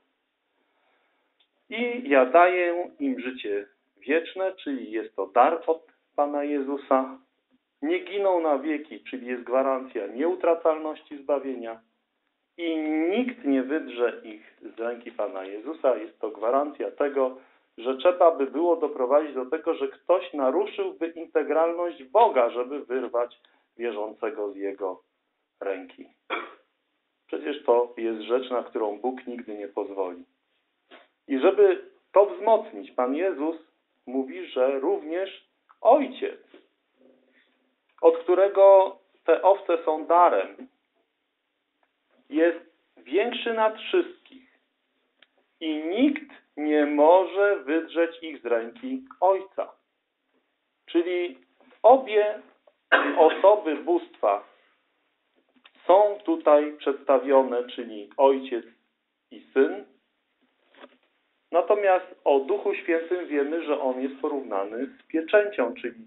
I ja daję im życie wieczne, czyli jest to dar od Pana Jezusa. Nie giną na wieki, czyli jest gwarancja nieutracalności zbawienia. I nikt nie wydrze ich z ręki Pana Jezusa. Jest to gwarancja tego, że trzeba by było doprowadzić do tego, że ktoś naruszyłby integralność Boga, żeby wyrwać wierzącego z Jego ręki. Przecież to jest rzecz, na którą Bóg nigdy nie pozwoli. I żeby to wzmocnić, Pan Jezus mówi, że również Ojciec, od którego te owce są darem, jest większy nad wszystkich i nikt nie może wydrzeć ich z ręki Ojca. Czyli obie osoby bóstwa są tutaj przedstawione, czyli Ojciec i Syn. Natomiast o Duchu Świętym wiemy, że On jest porównany z pieczęcią, czyli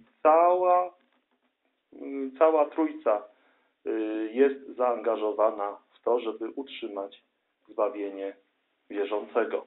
cała Trójca jest zaangażowana w to, żeby utrzymać zbawienie wierzącego.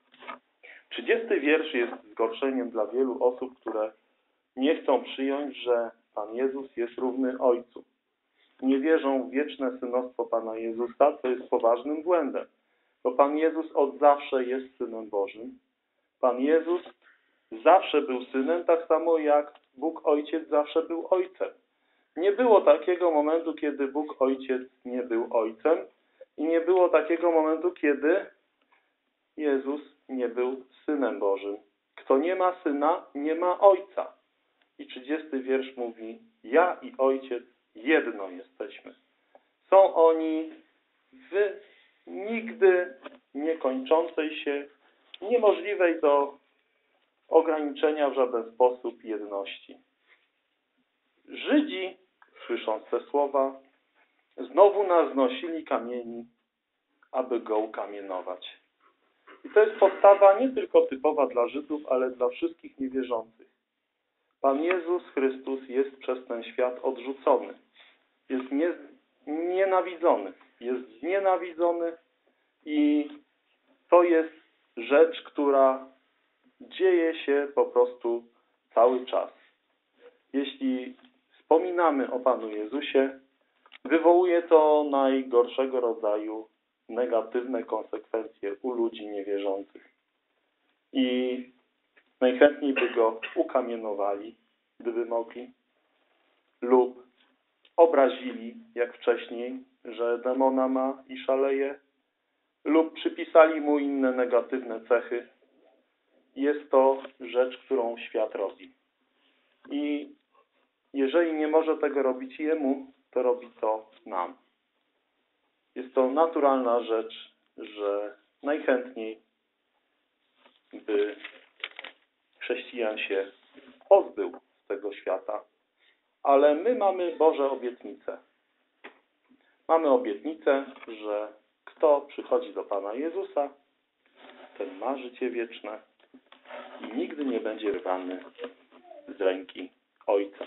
30 wiersz jest zgorszeniem dla wielu osób, które nie chcą przyjąć, że Pan Jezus jest równy Ojcu. Nie wierzą w wieczne synostwo Pana Jezusa, co jest poważnym błędem. Bo Pan Jezus od zawsze jest Synem Bożym. Pan Jezus zawsze był Synem, tak samo jak Bóg Ojciec zawsze był Ojcem. Nie było takiego momentu, kiedy Bóg Ojciec nie był Ojcem i nie było takiego momentu, kiedy Jezus nie był Synem Bożym. Kto nie ma Syna, nie ma Ojca. I 30 wiersz mówi, ja i Ojciec jedno jesteśmy. Są oni w nigdy niekończącej się, niemożliwej do ograniczenia w żaden sposób jedności. Żydzi, słysząc te słowa, znowu naznosili kamieni, aby go ukamienować. I to jest postawa nie tylko typowa dla Żydów, ale dla wszystkich niewierzących. Pan Jezus Chrystus jest przez ten świat odrzucony. Jest nienawidzony. Jest znienawidzony i to jest rzecz, która dzieje się po prostu cały czas. Jeśli wspominamy o Panu Jezusie, wywołuje to najgorszego rodzaju negatywne konsekwencje u ludzi niewierzących. I najchętniej by go ukamienowali, gdyby mogli, lub obrazili, jak wcześniej, że demona ma i szaleje, lub przypisali mu inne negatywne cechy. Jest to rzecz, którą świat robi. I jeżeli nie może tego robić jemu, to robi to nam. Jest to naturalna rzecz, że najchętniej by chrześcijan się pozbył z tego świata, ale my mamy Boże obietnice. Mamy obietnicę, że kto przychodzi do Pana Jezusa, ten ma życie wieczne i nigdy nie będzie rwany z ręki Ojca.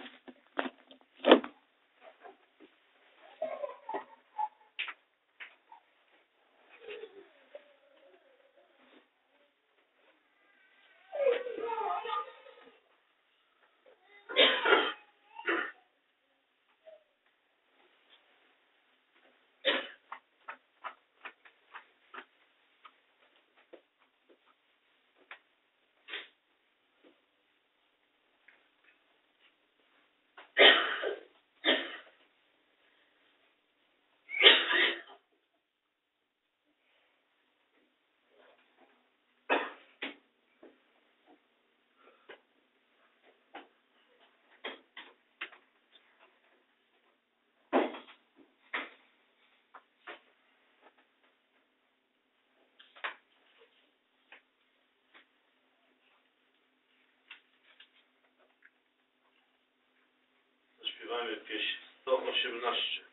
Zaśpiewajmy pieśń 118.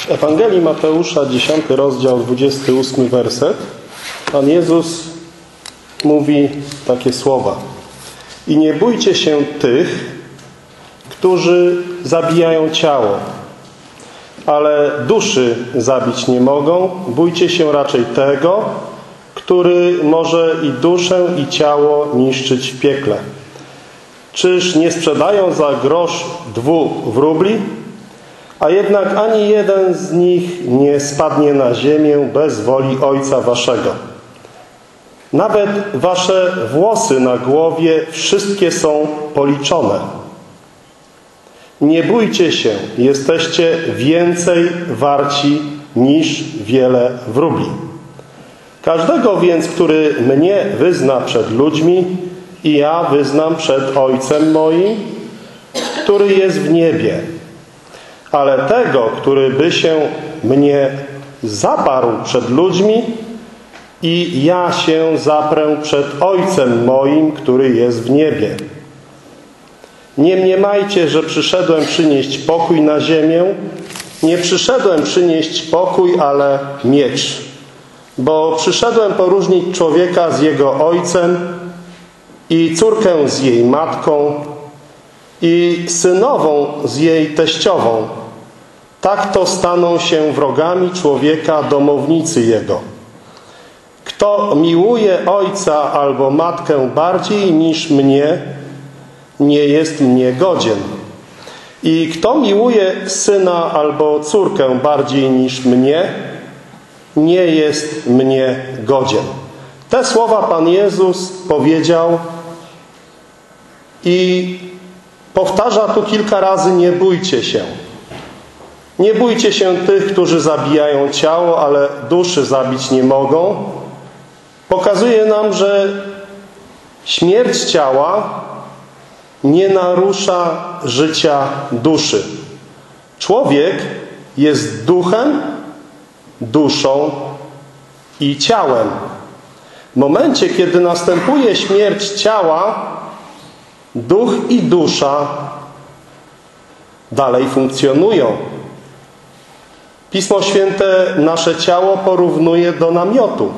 Ewangelii Mateusza, 10 rozdział, 28 werset. Pan Jezus mówi takie słowa. I nie bójcie się tych, którzy zabijają ciało, ale duszy zabić nie mogą. Bójcie się raczej tego, który może i duszę, i ciało niszczyć w piekle. Czyż nie sprzedają za grosz 2 wróbli? A jednak ani jeden z nich nie spadnie na ziemię bez woli Ojca waszego. Nawet wasze włosy na głowie wszystkie są policzone. Nie bójcie się, jesteście więcej warci niż wiele wróbli. Każdego więc, który mnie wyzna przed ludźmi, i ja wyznam przed Ojcem moim, który jest w niebie. Ale tego, który by się mnie zaparł przed ludźmi, i ja się zaprę przed Ojcem moim, który jest w niebie. Nie mniemajcie, że przyszedłem przynieść pokój na ziemię. Nie przyszedłem przynieść pokój, ale miecz. Bo przyszedłem poróżnić człowieka z jego ojcem i córkę z jej matką i synową z jej teściową. Tak to staną się wrogami człowieka domownicy jego. Kto miłuje ojca albo matkę bardziej niż mnie, nie jest mnie godzien. I kto miłuje syna albo córkę bardziej niż mnie, nie jest mnie godzien. Te słowa Pan Jezus powiedział i powtarza tu kilka razy: nie bójcie się. Nie bójcie się tych, którzy zabijają ciało, ale duszy zabić nie mogą. Pokazuje nam, że śmierć ciała nie narusza życia duszy. Człowiek jest duchem, duszą i ciałem. W momencie, kiedy następuje śmierć ciała, duch i dusza dalej funkcjonują. Pismo Święte nasze ciało porównuje do namiotu.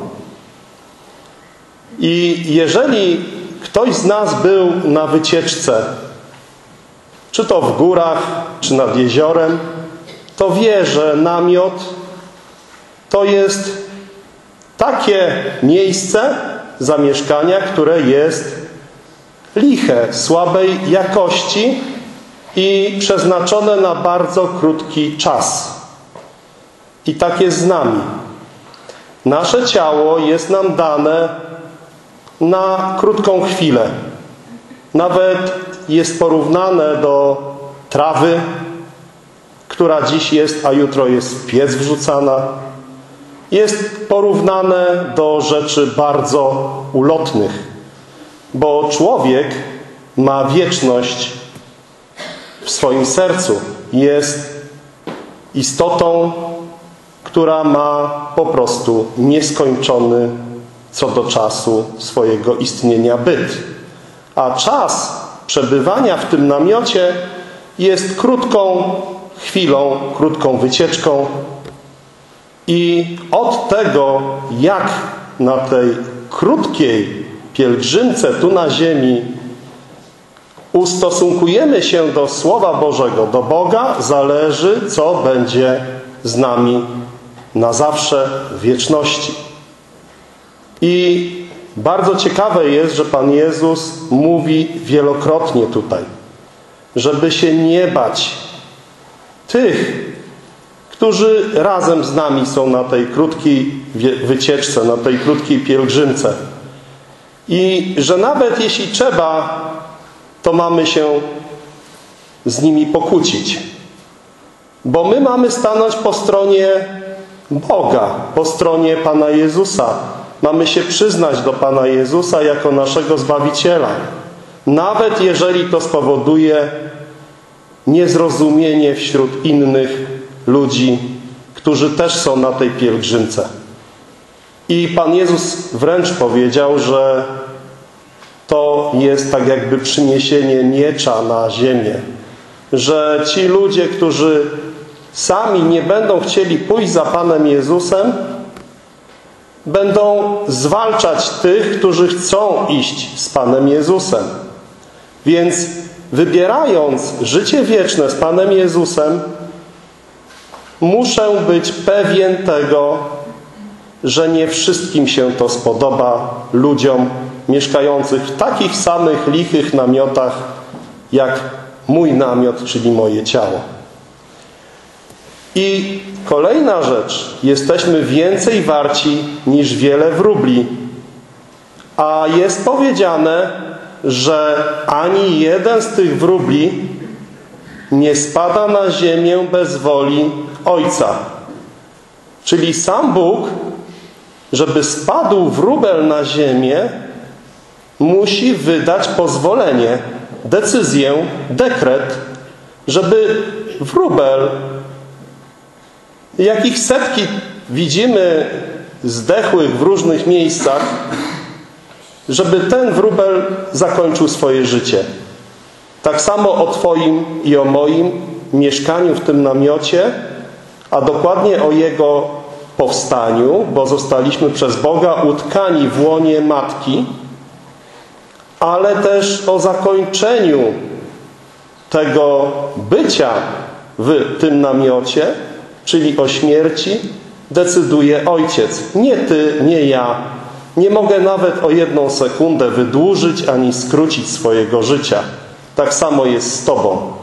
I jeżeli ktoś z nas był na wycieczce, czy to w górach, czy nad jeziorem, to wie, że namiot to jest takie miejsce zamieszkania, które jest liche, słabej jakości i przeznaczone na bardzo krótki czas. I tak jest z nami. Nasze ciało jest nam dane na krótką chwilę. Nawet jest porównane do trawy, która dziś jest, a jutro jest w piec wrzucana. Jest porównane do rzeczy bardzo ulotnych, bo człowiek ma wieczność w swoim sercu. Jest istotą, która ma po prostu nieskończony co do czasu swojego istnienia byt. A czas przebywania w tym namiocie jest krótką chwilą, krótką wycieczką. I od tego, jak na tej krótkiej pielgrzymce tu na ziemi ustosunkujemy się do Słowa Bożego, do Boga, zależy, co będzie z nami na zawsze w wieczności. I bardzo ciekawe jest, że Pan Jezus mówi wielokrotnie tutaj, żeby się nie bać tych, którzy razem z nami są na tej krótkiej wycieczce, na tej krótkiej pielgrzymce. I że nawet jeśli trzeba, to mamy się z nimi pokłócić. Bo my mamy stanąć po stronie Boga, po stronie Pana Jezusa. Mamy się przyznać do Pana Jezusa jako naszego Zbawiciela. Nawet jeżeli to spowoduje niezrozumienie wśród innych ludzi, którzy też są na tej pielgrzymce. I Pan Jezus wręcz powiedział, że to jest tak jakby przyniesienie miecza na ziemię. Że ci ludzie, którzy sami nie będą chcieli pójść za Panem Jezusem, będą zwalczać tych, którzy chcą iść z Panem Jezusem. Więc wybierając życie wieczne z Panem Jezusem, muszę być pewien tego, że nie wszystkim się to spodoba, ludziom mieszkających w takich samych lichych namiotach jak mój namiot, czyli moje ciało. I kolejna rzecz. Jesteśmy więcej warci niż wiele wróbli. A jest powiedziane, że ani jeden z tych wróbli nie spada na ziemię bez woli Ojca. Czyli sam Bóg, żeby spadł wróbel na ziemię, musi wydać pozwolenie, decyzję, dekret, żeby wróbel, jakich setki widzimy zdechłych w różnych miejscach, żeby ten wróbel zakończył swoje życie. Tak samo o Twoim i o moim mieszkaniu w tym namiocie, a dokładnie o jego powstaniu, bo zostaliśmy przez Boga utkani w łonie Matki, ale też o zakończeniu tego bycia w tym namiocie, czyli o śmierci, decyduje Ojciec. Nie Ty, nie ja. Nie mogę nawet o 1 sekundę wydłużyć ani skrócić swojego życia. Tak samo jest z Tobą.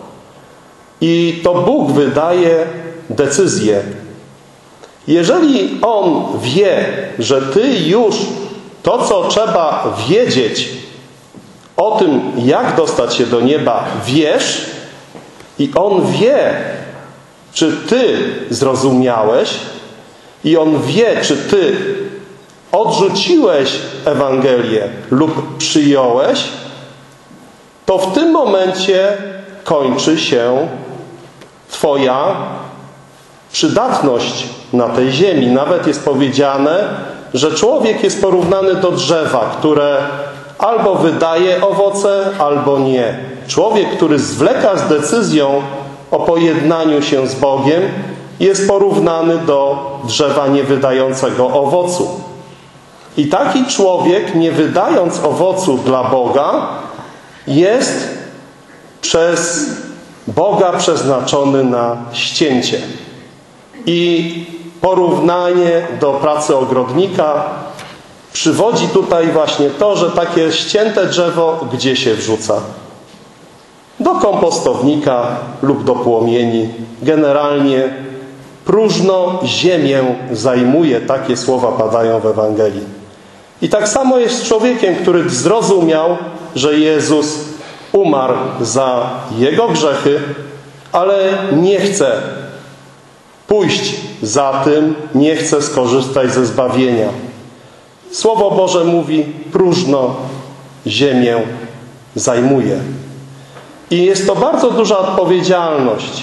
I to Bóg wydaje decyzję. Jeżeli On wie, że Ty już to, co trzeba wiedzieć o tym, jak dostać się do nieba, wiesz, i On wie, czy Ty zrozumiałeś, i On wie, czy Ty odrzuciłeś Ewangelię lub przyjąłeś, to w tym momencie kończy się Twoja przydatność na tej ziemi. Nawet jest powiedziane, że człowiek jest porównany do drzewa, które albo wydaje owoce, albo nie. Człowiek, który zwleka z decyzją o pojednaniu się z Bogiem, jest porównany do drzewa niewydającego owocu. I taki człowiek, nie wydając owocu dla Boga, jest przez Boga przeznaczony na ścięcie. I porównanie do pracy ogrodnika przywodzi tutaj właśnie to, że takie ścięte drzewo gdzie się wrzuca? Do kompostownika lub do płomieni. Generalnie próżno ziemię zajmuje. Takie słowa padają w Ewangelii. I tak samo jest z człowiekiem, który zrozumiał, że Jezus umarł za jego grzechy, ale nie chce pójść za tym, nie chce skorzystać ze zbawienia. Słowo Boże mówi, próżno ziemię zajmuje. I jest to bardzo duża odpowiedzialność,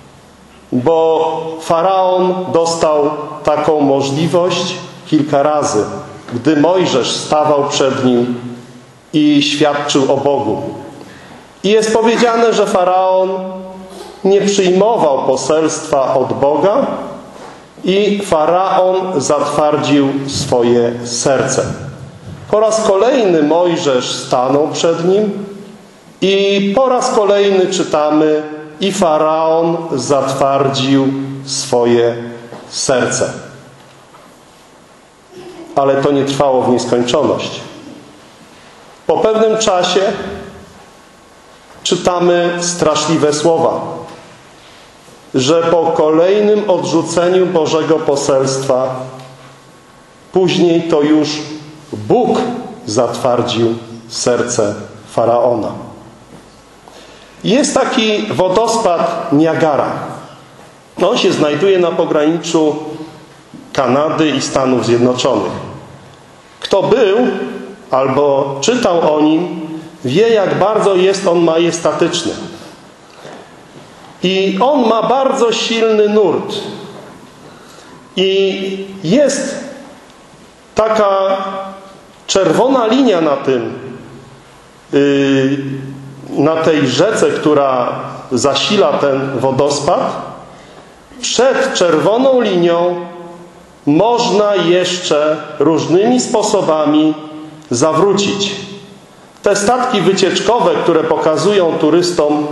bo Faraon dostał taką możliwość kilka razy, gdy Mojżesz stawał przed nim i świadczył o Bogu. I jest powiedziane, że Faraon nie przyjmował poselstwa od Boga i Faraon zatwardził swoje serce. Po raz kolejny Mojżesz stanął przed nim i po raz kolejny czytamy, i Faraon zatwardził swoje serce. Ale to nie trwało w nieskończoność. Po pewnym czasie czytamy straszliwe słowa, że po kolejnym odrzuceniu Bożego poselstwa później to już Bóg zatwardził serce Faraona. Jest taki wodospad Niagara. On się znajduje na pograniczu Kanady i Stanów Zjednoczonych. Kto był albo czytał o nim, wie, jak bardzo jest on majestatyczny. I on ma bardzo silny nurt. I jest taka czerwona linia na tej rzece, która zasila ten wodospad, przed czerwoną linią można jeszcze różnymi sposobami zawrócić. Te statki wycieczkowe, które pokazują turystom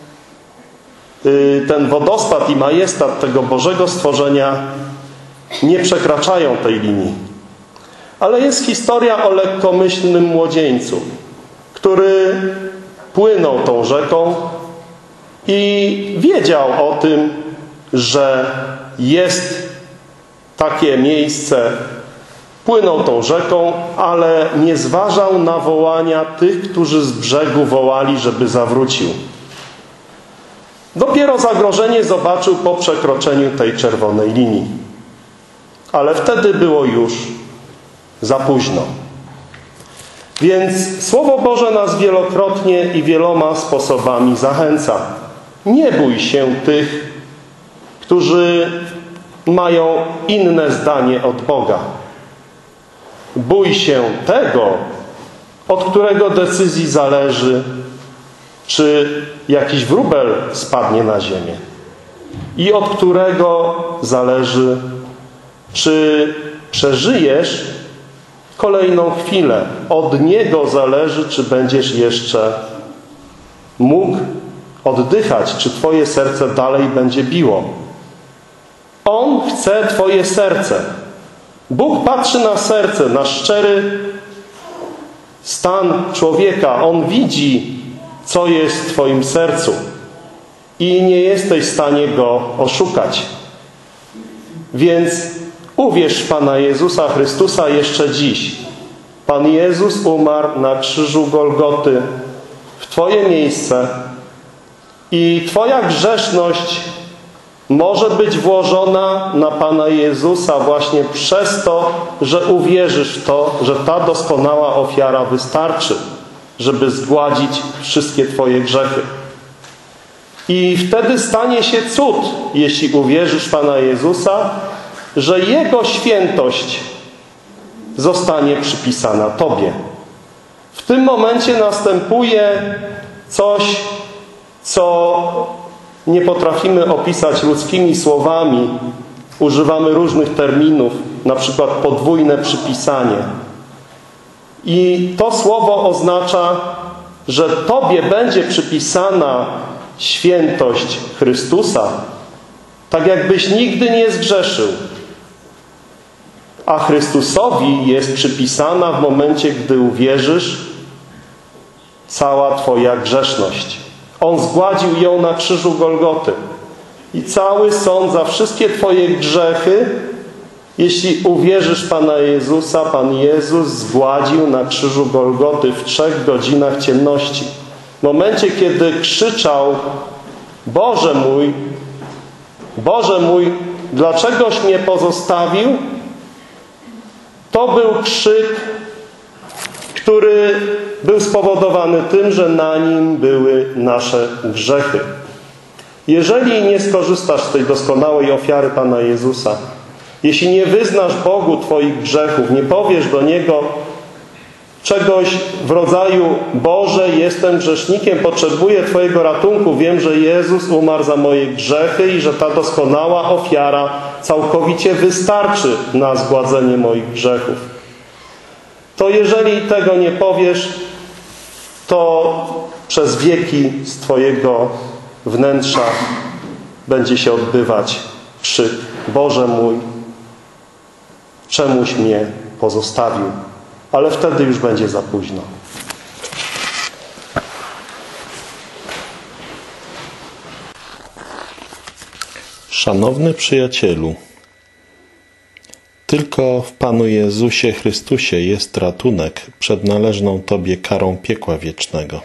ten wodospad i majestat tego Bożego stworzenia, nie przekraczają tej linii. Ale jest historia o lekkomyślnym młodzieńcu, który płynął tą rzeką i wiedział o tym, że jest takie miejsce. Płynął tą rzeką, ale nie zważał na wołania tych, którzy z brzegu wołali, żeby zawrócił. Dopiero zagrożenie zobaczył po przekroczeniu tej czerwonej linii. Ale wtedy było już za późno. Więc Słowo Boże nas wielokrotnie i wieloma sposobami zachęca. Nie bój się tych, którzy mają inne zdanie od Boga. Bój się tego, od którego decyzji zależy, czy jakiś wróbel spadnie na ziemię. I od którego zależy, czy przeżyjesz kolejną chwilę. Od niego zależy, czy będziesz jeszcze mógł oddychać, czy twoje serce dalej będzie biło. On chce twoje serce. Bóg patrzy na serce, na szczery stan człowieka. On widzi, co jest w twoim sercu. I nie jesteś w stanie go oszukać. Więc uwierz w Pana Jezusa Chrystusa jeszcze dziś. Pan Jezus umarł na krzyżu Golgoty w twoje miejsce i twoja grzeszność może być włożona na Pana Jezusa właśnie przez to, że uwierzysz w to, że ta doskonała ofiara wystarczy, żeby zgładzić wszystkie twoje grzechy. I wtedy stanie się cud, jeśli uwierzysz w Pana Jezusa, że Jego świętość zostanie przypisana tobie. W tym momencie następuje coś, co nie potrafimy opisać ludzkimi słowami. Używamy różnych terminów, na przykład podwójne przypisanie. I to słowo oznacza, że tobie będzie przypisana świętość Chrystusa, tak jakbyś nigdy nie zgrzeszył. A Chrystusowi jest przypisana w momencie, gdy uwierzysz, cała twoja grzeszność. On zgładził ją na krzyżu Golgoty. I cały sąd za wszystkie twoje grzechy, jeśli uwierzysz w Pana Jezusa, Pan Jezus zgładził na krzyżu Golgoty w 3 godzinach ciemności. W momencie, kiedy krzyczał: Boże mój, dlaczegoś mnie pozostawił? To był krzyk, który był spowodowany tym, że na nim były nasze grzechy. Jeżeli nie skorzystasz z tej doskonałej ofiary Pana Jezusa, jeśli nie wyznasz Bogu twoich grzechów, nie powiesz do Niego czegoś w rodzaju: Boże, jestem grzesznikiem, potrzebuję Twojego ratunku, wiem, że Jezus umarł za moje grzechy i że ta doskonała ofiara całkowicie wystarczy na zgładzenie moich grzechów. To jeżeli tego nie powiesz, to przez wieki z Twojego wnętrza będzie się odbywać krzyk: Boże mój, czemuś mnie pozostawił? Ale wtedy już będzie za późno. Szanowny przyjacielu, tylko w Panu Jezusie Chrystusie jest ratunek przed należną Tobie karą piekła wiecznego.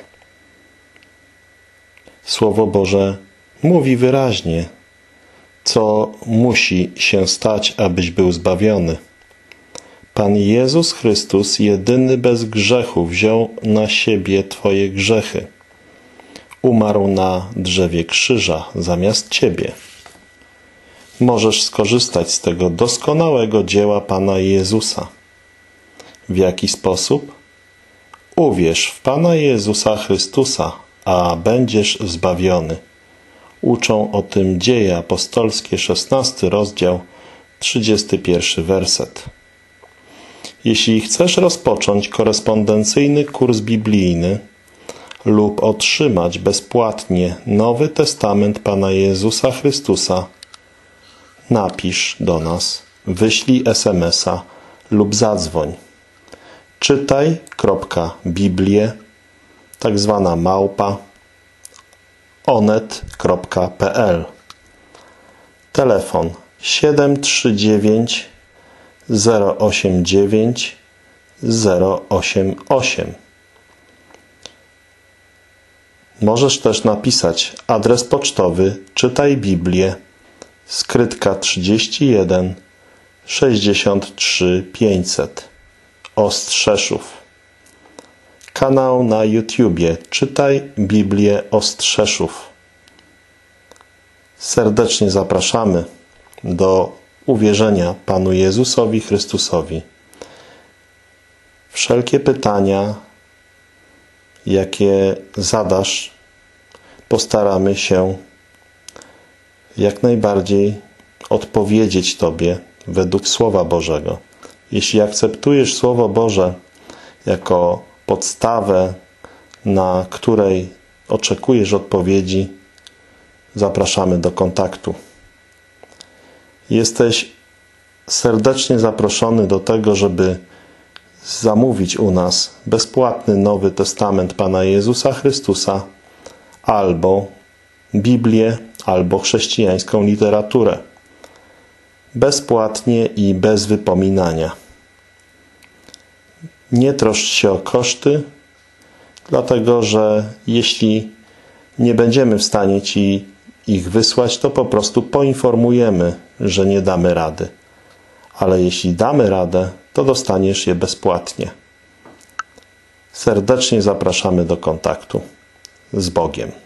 Słowo Boże mówi wyraźnie, co musi się stać, abyś był zbawiony. Pan Jezus Chrystus, jedyny bez grzechu, wziął na siebie Twoje grzechy. Umarł na drzewie krzyża zamiast Ciebie. Możesz skorzystać z tego doskonałego dzieła Pana Jezusa. W jaki sposób? Uwierz w Pana Jezusa Chrystusa, a będziesz zbawiony. Uczą o tym Dzieje apostolskie, 16 rozdział, 31 werset. Jeśli chcesz rozpocząć korespondencyjny kurs biblijny lub otrzymać bezpłatnie Nowy Testament Pana Jezusa Chrystusa, napisz do nas, wyślij SMS-a lub zadzwoń. Czytaj.biblię, tak zwana małpa, onet.pl. Telefon 739 089 088. Możesz też napisać adres pocztowy Czytaj Biblię, skrytka 31 63 500, Ostrzeszów. Kanał na YouTubie Czytaj Biblię Ostrzeszów. Serdecznie zapraszamy do uwierzenia Panu Jezusowi Chrystusowi. Wszelkie pytania, jakie zadasz, postaramy się jak najbardziej odpowiedzieć Tobie według Słowa Bożego. Jeśli akceptujesz Słowo Boże jako podstawę, na której oczekujesz odpowiedzi, zapraszamy do kontaktu. Jesteś serdecznie zaproszony do tego, żeby zamówić u nas bezpłatny Nowy Testament Pana Jezusa Chrystusa, albo Biblię, albo chrześcijańską literaturę. Bezpłatnie i bez wypominania. Nie troszcz się o koszty, dlatego że jeśli nie będziemy w stanie Ci ich wysłać, to po prostu poinformujemy, że nie damy rady. Ale jeśli damy radę, to dostaniesz je bezpłatnie. Serdecznie zapraszamy do kontaktu. Z Bogiem.